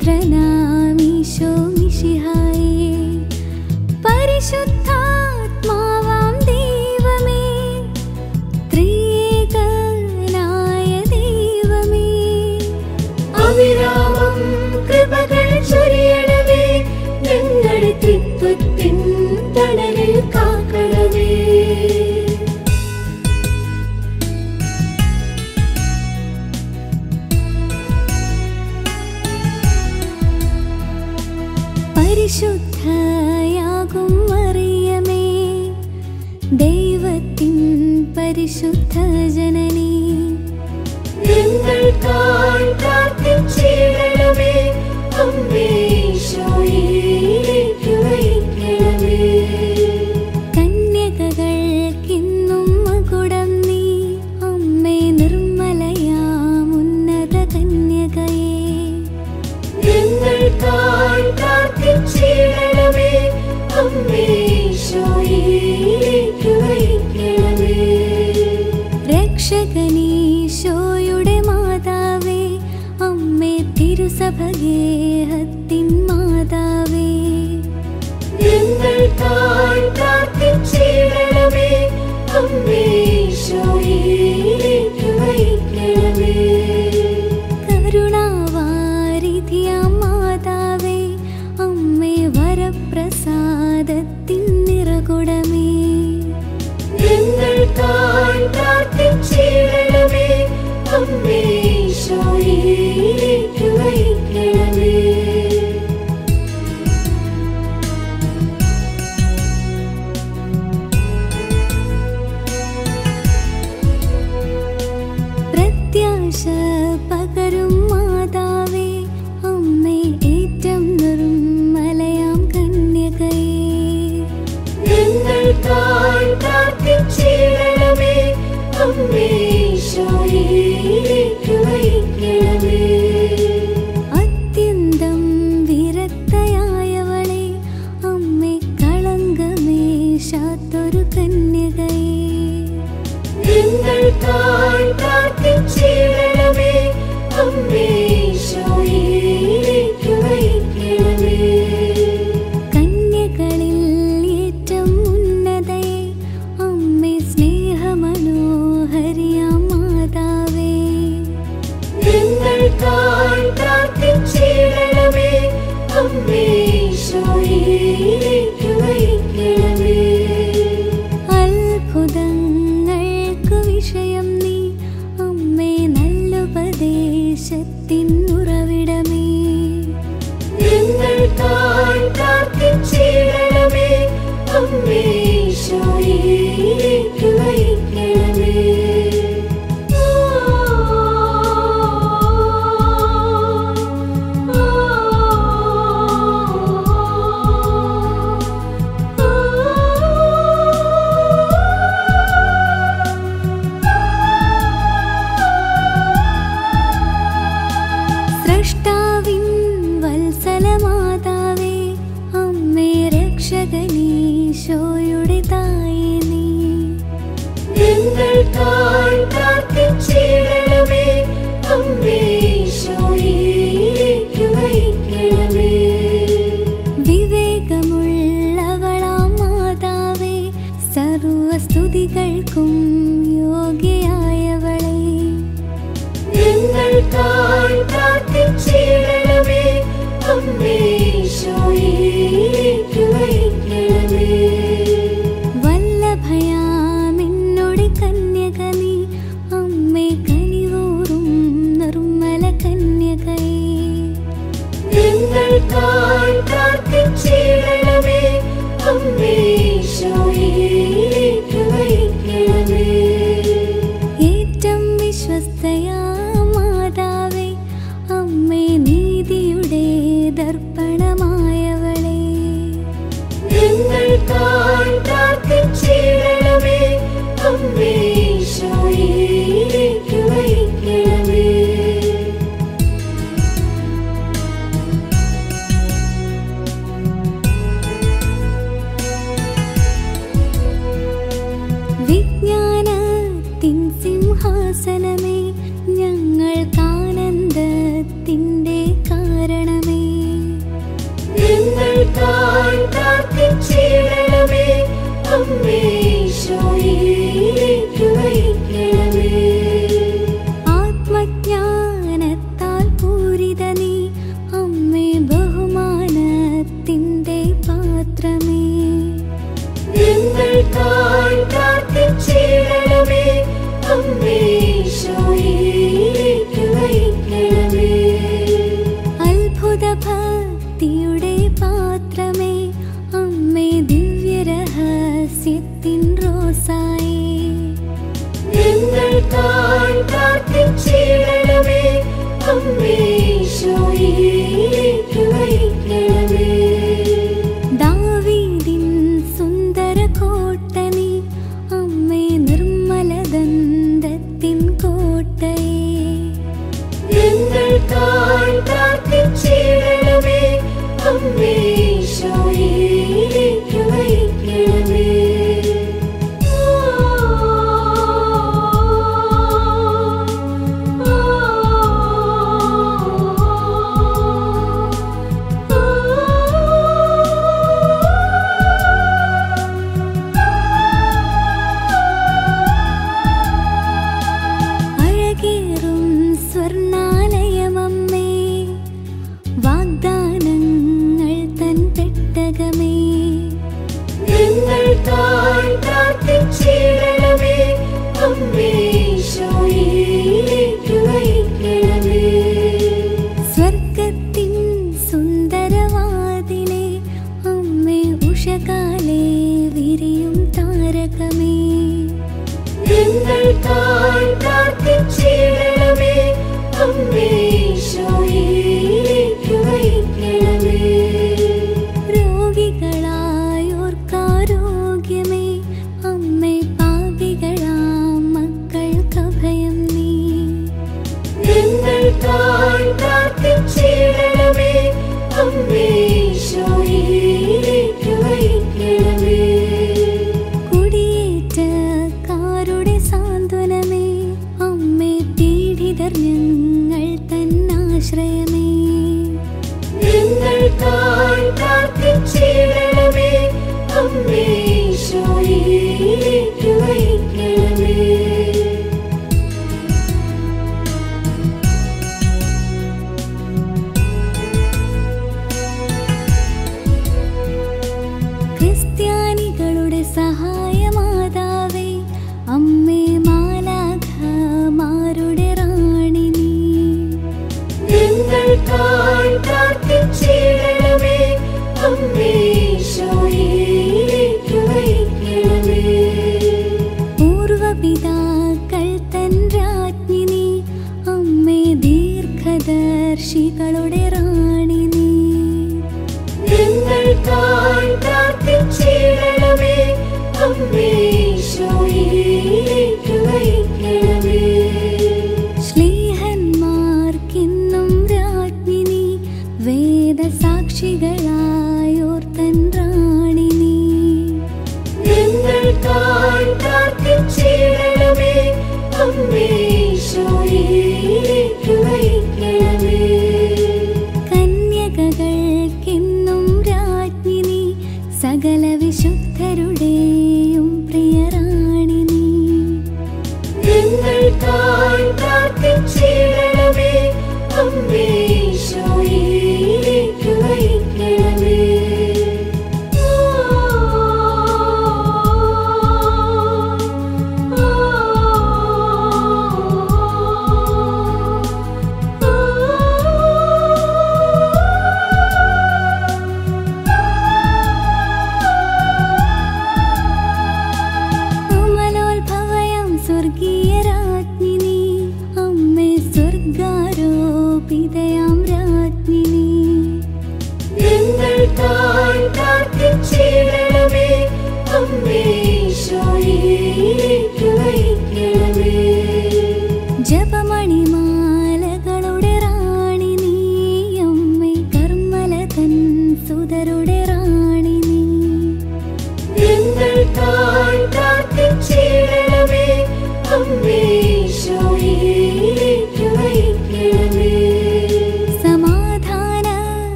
പുത്രനാമീശോ മിശിഹായേ, പരിശുദ്ധാത്മാവാം ദൈവമേ, ത്രിയേകനായ ദൈവമേ, അവിരാമം കൃപകൾ ചൊരിയണമേ, ഞങ്ങളുടെ തൃത്വത്തിൻ തണലിൽ കാക്കണമേ. പരിശുദ്ധയാകും മറിയമേ, ദൈവത്തിൻ പരിശുദ്ധ ജനനി, ഞങ്ങൾക്കായി പ്രാർത്ഥിച്ചിടണമേ, അമ്മേ ഈശോയിലേക്ക് നയിക്കണമേ. കന്യകകൾക്കിന്നും മകുടം നീ, അമ്മേ നിർമ്മലയാം ഉന്നത കന്യകയേ, ഞങ്ങൾക്കായി പ്രാർത്ഥിച്ചിടണമേ, അമ്മേ ഈശോയിലേക്ക് നയിക്കണമേ. രക്ഷകനീശോയുടെ മാതാവേ, അമ്മേ തിരുസഭഗേഹത്തിൻ മാതാവേ, ഞങ്ങൾക്കായി പ്രാർത്ഥിച്ചിടണമേ, അമ്മേ ഈശോയിലേക്ക് നയിക്കണമേ. കരുണാവാരിധിയാം മാതാവേ, അമ്മേ വരപ്രസാദത്തിൻ നിറകുടമേ, ഞങ്ങൾക്കായി പ്രാർത്ഥിച്ചിടണമേ, അമ്മേ ഈശോയിലേക്ക് നയിക്കണമേ. പ്രത്യാശ പകരും മാതാവേ, അമ്മേ ഏറ്റം നിർമ്മലയാം കന്യകയേ, ഞങ്ങൾക്കായി പ്രാർത്ഥിച്ചിടണമേ, അമ്മേ ഈശോയിലേക്ക് നയിക്കണമേ. അത്യന്തം വിരക്തയായവളെ, അമ്മേ കളങ്കമേശാത്തൊരു കന്യകയേ, ഞങ്ങൾക്കായി പ്രാർത്ഥിച്ചിടണമേ, അമ്മേ ഈശോയിലേക്ക് നയിക്കണമേ. കന്യകളിൽ ഏറ്റവും ഉന്നതയെ, അമ്മേ സ്നേഹമനോഹരിയാം മാതാവേ, ഞങ്ങൾക്കായി പ്രാർത്ഥിച്ചിടണമേ, അമ്മേ ഈശോയിലേക്ക് നയിക്കണമേ. അത്ഭുതങ്ങൾക്കു വിഷയം നീ, അമ്മേ നല്ലുപദേശത്തിൻ ഉറവിടമേ, ഞങ്ങൾക്കായി പ്രാർത്ഥിച്ചിടണമേ, അമ്മേ ഈശോയിലേക്ക് നയിക്കണമേ. സ്രഷ്ടാവിൻ വത്സലമാതാവേ, അമ്മേ രക്ഷകനീശോയുടെ തായേ നീ, ഞങ്ങൾക്കായി പ്രാർത്ഥിച്ചിടണമേ, അമ്മേ ഈശോയിലേക്ക് നയിക്കണമേ. വിവേകമുള്ളവളാം മാതാവേ, സർവസ്തുതികൾക്കും യോഗ്യയായവളെ, ഞങ്ങൾക്കായി പ്രാർത്ഥിച്ചിടണമേ, അമ്മേ ഈശോയിലേക്ക് നയിക്കണമേ. വല്ലഭയാമെന്നോട് കന്യക നീ, അമ്മേ കനിവൂറും നിർമ്മല കന്യകയേ, ഞങ്ങൾക്കായി പ്രാർത്ഥിച്ചിടണമേ, അമ്മേ ഈശോയിലേക്ക് നയിക്കണമേ. ഏറ്റം വിശ്വസ്തയാ മാതാവേ, അമ്മേ നീതിയുടെ ദർപ്പണമായവളെ, ഞങ്ങൾക്കായി പ്രാർത്ഥിച്ചിടണമേ, അമ്മേ ഈശോയിലേക്ക് നയിക്കണമേ. വിജ്ഞാനത്തിൻ സിംഹാസനമേ, ഞങ്ങൾക്കാനന്ദത്തിൻ്റെ കാരണമേ, ഞങ്ങൾക്കായി പ്രാർത്ഥിച്ചിടണമേ. അമ്മേ ഈശോയിലേക്ക് നയിക്കണമേ. ആത്മജ്ഞാനത്താൽ പൂരിത നീ അമ്മേ ബഹുമാനത്തിൻ്റെ പാത്രമേ. ഞങ്ങൾക്കായി പ്രാർത്ഥിച്ചിടണമേ. അമ്മേ ഈശോയിലേക്ക് നയിക്കണമേ. അത്ഭുത ഭക്തിയുടെ പാത്രമേ അമ്മേ ദിവ്യരഹസ്യത്തിൻ റോസായേ. ഞങ്ങൾക്കായി പ്രാർത്ഥിച്ചിടണമേ. അമ്മേ ഈശോയിലേക്ക് നയിക്കണമേ. ദാവീദിൻ സുന്ദര കോട്ടനീ അമ്മേ നിർമ്മലദന്തത്തിൻ കോട്ടയേ. ഞങ്ങൾക്കായി പ്രാർത്ഥിച്ചിടണമേ. അമ്മേ ഈശോയിലേക്ക് നയിക്കണമേ. അഴകേറും സ്വർണാലയമമ്മേ വാഗ്ദാനങ്ങൾ തൻ പെട്ടകമേ. ഞങ്ങൾക്കായി പ്രാർത്ഥിച്ചിടണമേ. അമ്മേ ഈശോയിലേക്ക് നയിക്കണമേ. സ്വർഗത്തിൻ സുന്ദരവാതിലേ അമ്മേ ഉഷകാലേ വിരിയും താരകമേ. ഞങ്ങൾക്കായി പ്രാർത്ഥിച്ചിടണമേ. അമ്മേ ഈശോയിലേക്ക് നയിക്കണമേ. രോഗികളായോർക്കാരോഗ്യമേ അമ്മേ പാപികളാം മക്കൾക്കഭയം നീ. ഞങ്ങൾക്കായി പ്രാർത്ഥിച്ചിടണമേ. അമ്മേ ഈശോയിലേക്ക് നയിക്കണമേ. കുടിയേറ്റക്കാരുടെ സാന്ത്വനമേ അമ്മേ പീഡിതർ ഞങ്ങൾ തന്നാശ്രയമേ. ഞങ്ങൾക്കായി പ്രാർത്ഥിച്ചിടണമേ. അമ്മേ ഈശോയിലേക്ക് നയിക്കണമേ. ക്രിസ്ത്യാനികളുടെ സഹായമാതാവേ അമ്മേ മാലാഖമാരുടെ റാണി നീ. ഞങ്ങൾക്കായി പ്രാർത്ഥിച്ചിടണമേ. അമ്മേ ഈശോയിലേക്ക് നയിക്കണമേ. പൂർവപിതാക്കൾ തൻ രാജ്ഞി നീ അമ്മേ ദീർഘദർശികളുടെ റാണി നീ. ഞങ്ങൾക്കായി പ്രാർത്ഥിച്ചിടണമേ. അമ്മേ ഈശോയിലേക്ക് നയിക്കണമേ. ശ്ലീഹന്മാർക്കിന്നും രാജ്ഞി നീ വേദസാക്ഷികളായോർ തൻ റാണി നീ. ഞങ്ങൾക്കായി പ്രാർത്ഥിച്ചിടണമേ. അമ്മേ ഈശോയിലേക്ക് നയിക്കണമേ. കന്യകകൾക്കെന്നും രാജ്ഞി നീ സകല വിശുദ്ധരുടെയും പ്രിയറാണി നീ. ഞങ്ങൾക്കായി പ്രാർത്ഥിച്ചിടണമേ. അമ്മേ ഈശോയിലേക്ക് നയിക്കണമേ.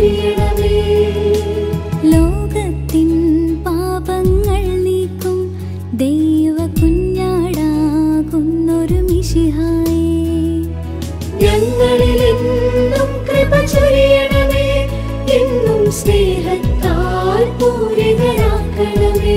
ചൊരിയണമേ. ലോകത്തിൻ പാപങ്ങൾ നീക്കും ദൈവ കുഞ്ഞാടാകുന്നൊരു മിശിഹായേ, ഞങ്ങളിൽ എന്നും കൃപ ചൊരിയണമേ. എന്നും സ്നേഹത്താൽ പൂരിതരാക്കണമേ.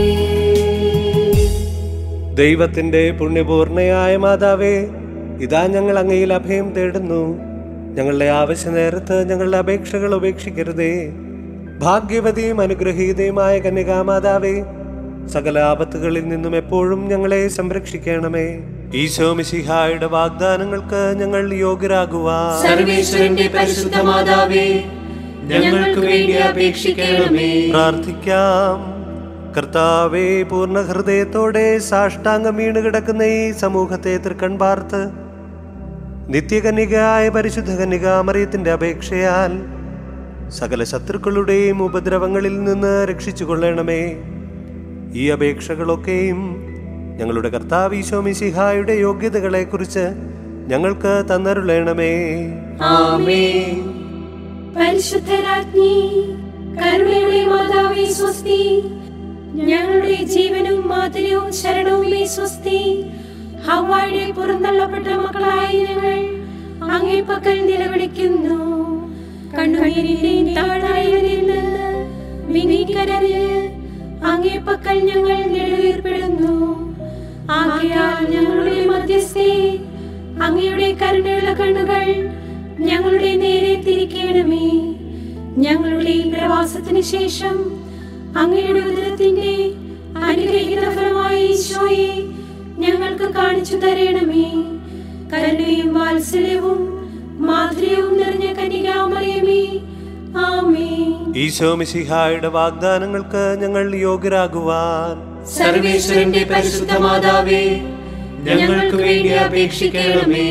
ദൈവത്തിന്റെ പുണ്യപൂർണയായ മാതാവേ, ഇതാ ഞങ്ങൾ അങ്ങയിൽ അഭയം തേടുന്നു. ഞങ്ങളുടെ ആവശ്യ നേരത്ത് ഞങ്ങളുടെ അപേക്ഷകൾ ഉപേക്ഷിക്കരുതേ. ഭാഗ്യവതിയും അനുഗ്രഹീതയുമായ കന്യകാമാതാവേ, സകല ആപത്തുകളിൽ നിന്നും എപ്പോഴും ഞങ്ങളെ സംരക്ഷിക്കണമേ. ഈശോ മിശിഹായുടെ വാഗ്ദാനങ്ങൾക്ക് ഞങ്ങൾ യോഗ്യരാകുവാൻ സർവേശ്വരന്റെ പരിശുദ്ധ മാതാവേ, ഞങ്ങൾക്ക് വേണ്ടി അപേക്ഷിക്കണമേ. പ്രാർത്ഥിക്കാം. കർത്താവേ, പൂർണ്ണ ഹൃദയത്തോടെ സാഷ്ടാംഗം വീണ് കിടക്കുന്ന ഈ സമൂഹത്തെ തൃക്കൺ പാർത്ത് നിത്യകന്യകയായ പരിശുദ്ധ കന്യകാമറിയത്തിന്റെ അപേക്ഷയാൽ സകല ശത്രുക്കളുടെയും ഉപദ്രവങ്ങളിൽ നിന്ന് രക്ഷിച്ചു കൊള്ളണമേ. ഈ അപേക്ഷകളൊക്കെയും ഞങ്ങളുടെ കർത്താവ് ഈശോ മിശിഹായുടെ യോഗ്യതകളെ കുറിച്ച് ഞങ്ങൾക്ക് തന്നരുളണമേ. ആമേൻ. പരിശുദ്ധരാജ്ഞി, കരുണയുടെ മാതാവേ സ്വസ്തി. ഞങ്ങളുടെ ജീവനും മാതൃവും ശരണവുമേ സ്വസ്തി. ഹവ്വായുടെ പുറന്തള്ളപ്പെട്ട മക്കളായ ഞങ്ങൾ അങ്ങേ പക്കൽ നിലവിളിക്കുന്നു. കണ്ണുനീരിന്റെയും താഴ്വരയിൽ നിന്ന് വിനീകരഞ്ഞ് അങ്ങേ പക്കൽ ഞങ്ങൾ നെടുവീർപ്പെടുന്നു. ആകയാൽ ഞങ്ങളുടെ മധ്യസ്ഥേ, അങ്ങയുടെ കരുണയുള്ള കണ്ണുകൾ ഞങ്ങളുടെ നേരെ തിരിക്കണമേ. ഞങ്ങളുടെ ഈ പ്രവാസത്തിന് ശേഷം അങ്ങയുടെ ഉദരത്തിന്റെ അനുഗ്രഹീത ഫലമായ ഈശോയെ ഞങ്ങൾക്ക് കാണിച്ചു തരണമേ. കരുണയും വാത്സല്യവും മാധുര്യവും നിറഞ്ഞ കന്യകാമറിയമേ, ആമേൻ. ഈശോ മിശിഹായുടെ വാഗ്ദാനങ്ങൾക്ക് ഞങ്ങൾ യോഗ്യരാകുവാൻ സർവേശ്വരന്റെ പരിശുദ്ധ മാതാവേ, ഞങ്ങൾക്ക് വേണ്ടി അപേക്ഷിക്കണമേ.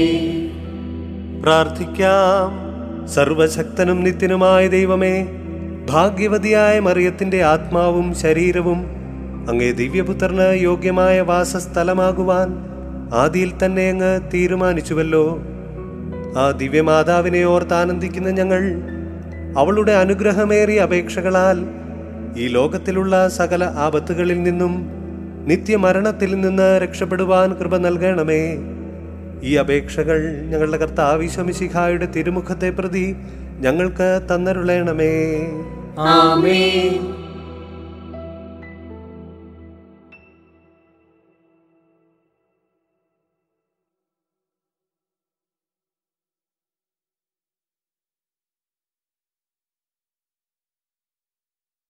പ്രാർത്ഥിക്കാം. സർവശക്തനും നിത്യനുമായ ദൈവമേ, ഭാഗ്യവതിയായ മറിയത്തിന്റെ ആത്മാവും ശരീരവും അങ്ങേ ദിവ്യപുത്രന് യോഗ്യമായ വാസസ്ഥലമാകുവാൻ ആദിയിൽ തന്നെ അങ്ങ് തീരുമാനിച്ചുവല്ലോ. ആ ദിവ്യമാതാവിനെ ഓർത്താനന്ദിക്കുന്ന ഞങ്ങൾ അവളുടെ അനുഗ്രഹമേറിയ അപേക്ഷകളാൽ ഈ ലോകത്തിലുള്ള സകല ആപത്തുകളിൽ നിന്നും നിത്യമരണത്തിൽ നിന്ന് രക്ഷപ്പെടുവാൻ കൃപ നൽകണമേ. ഈ അപേക്ഷകൾ ഞങ്ങളുടെ കർത്താവ് ഈശോ മിശിഹായുടെ തിരുമുഖത്തെ പ്രതി ഞങ്ങൾക്ക് തന്നരുളണമേ. ആമേൻ.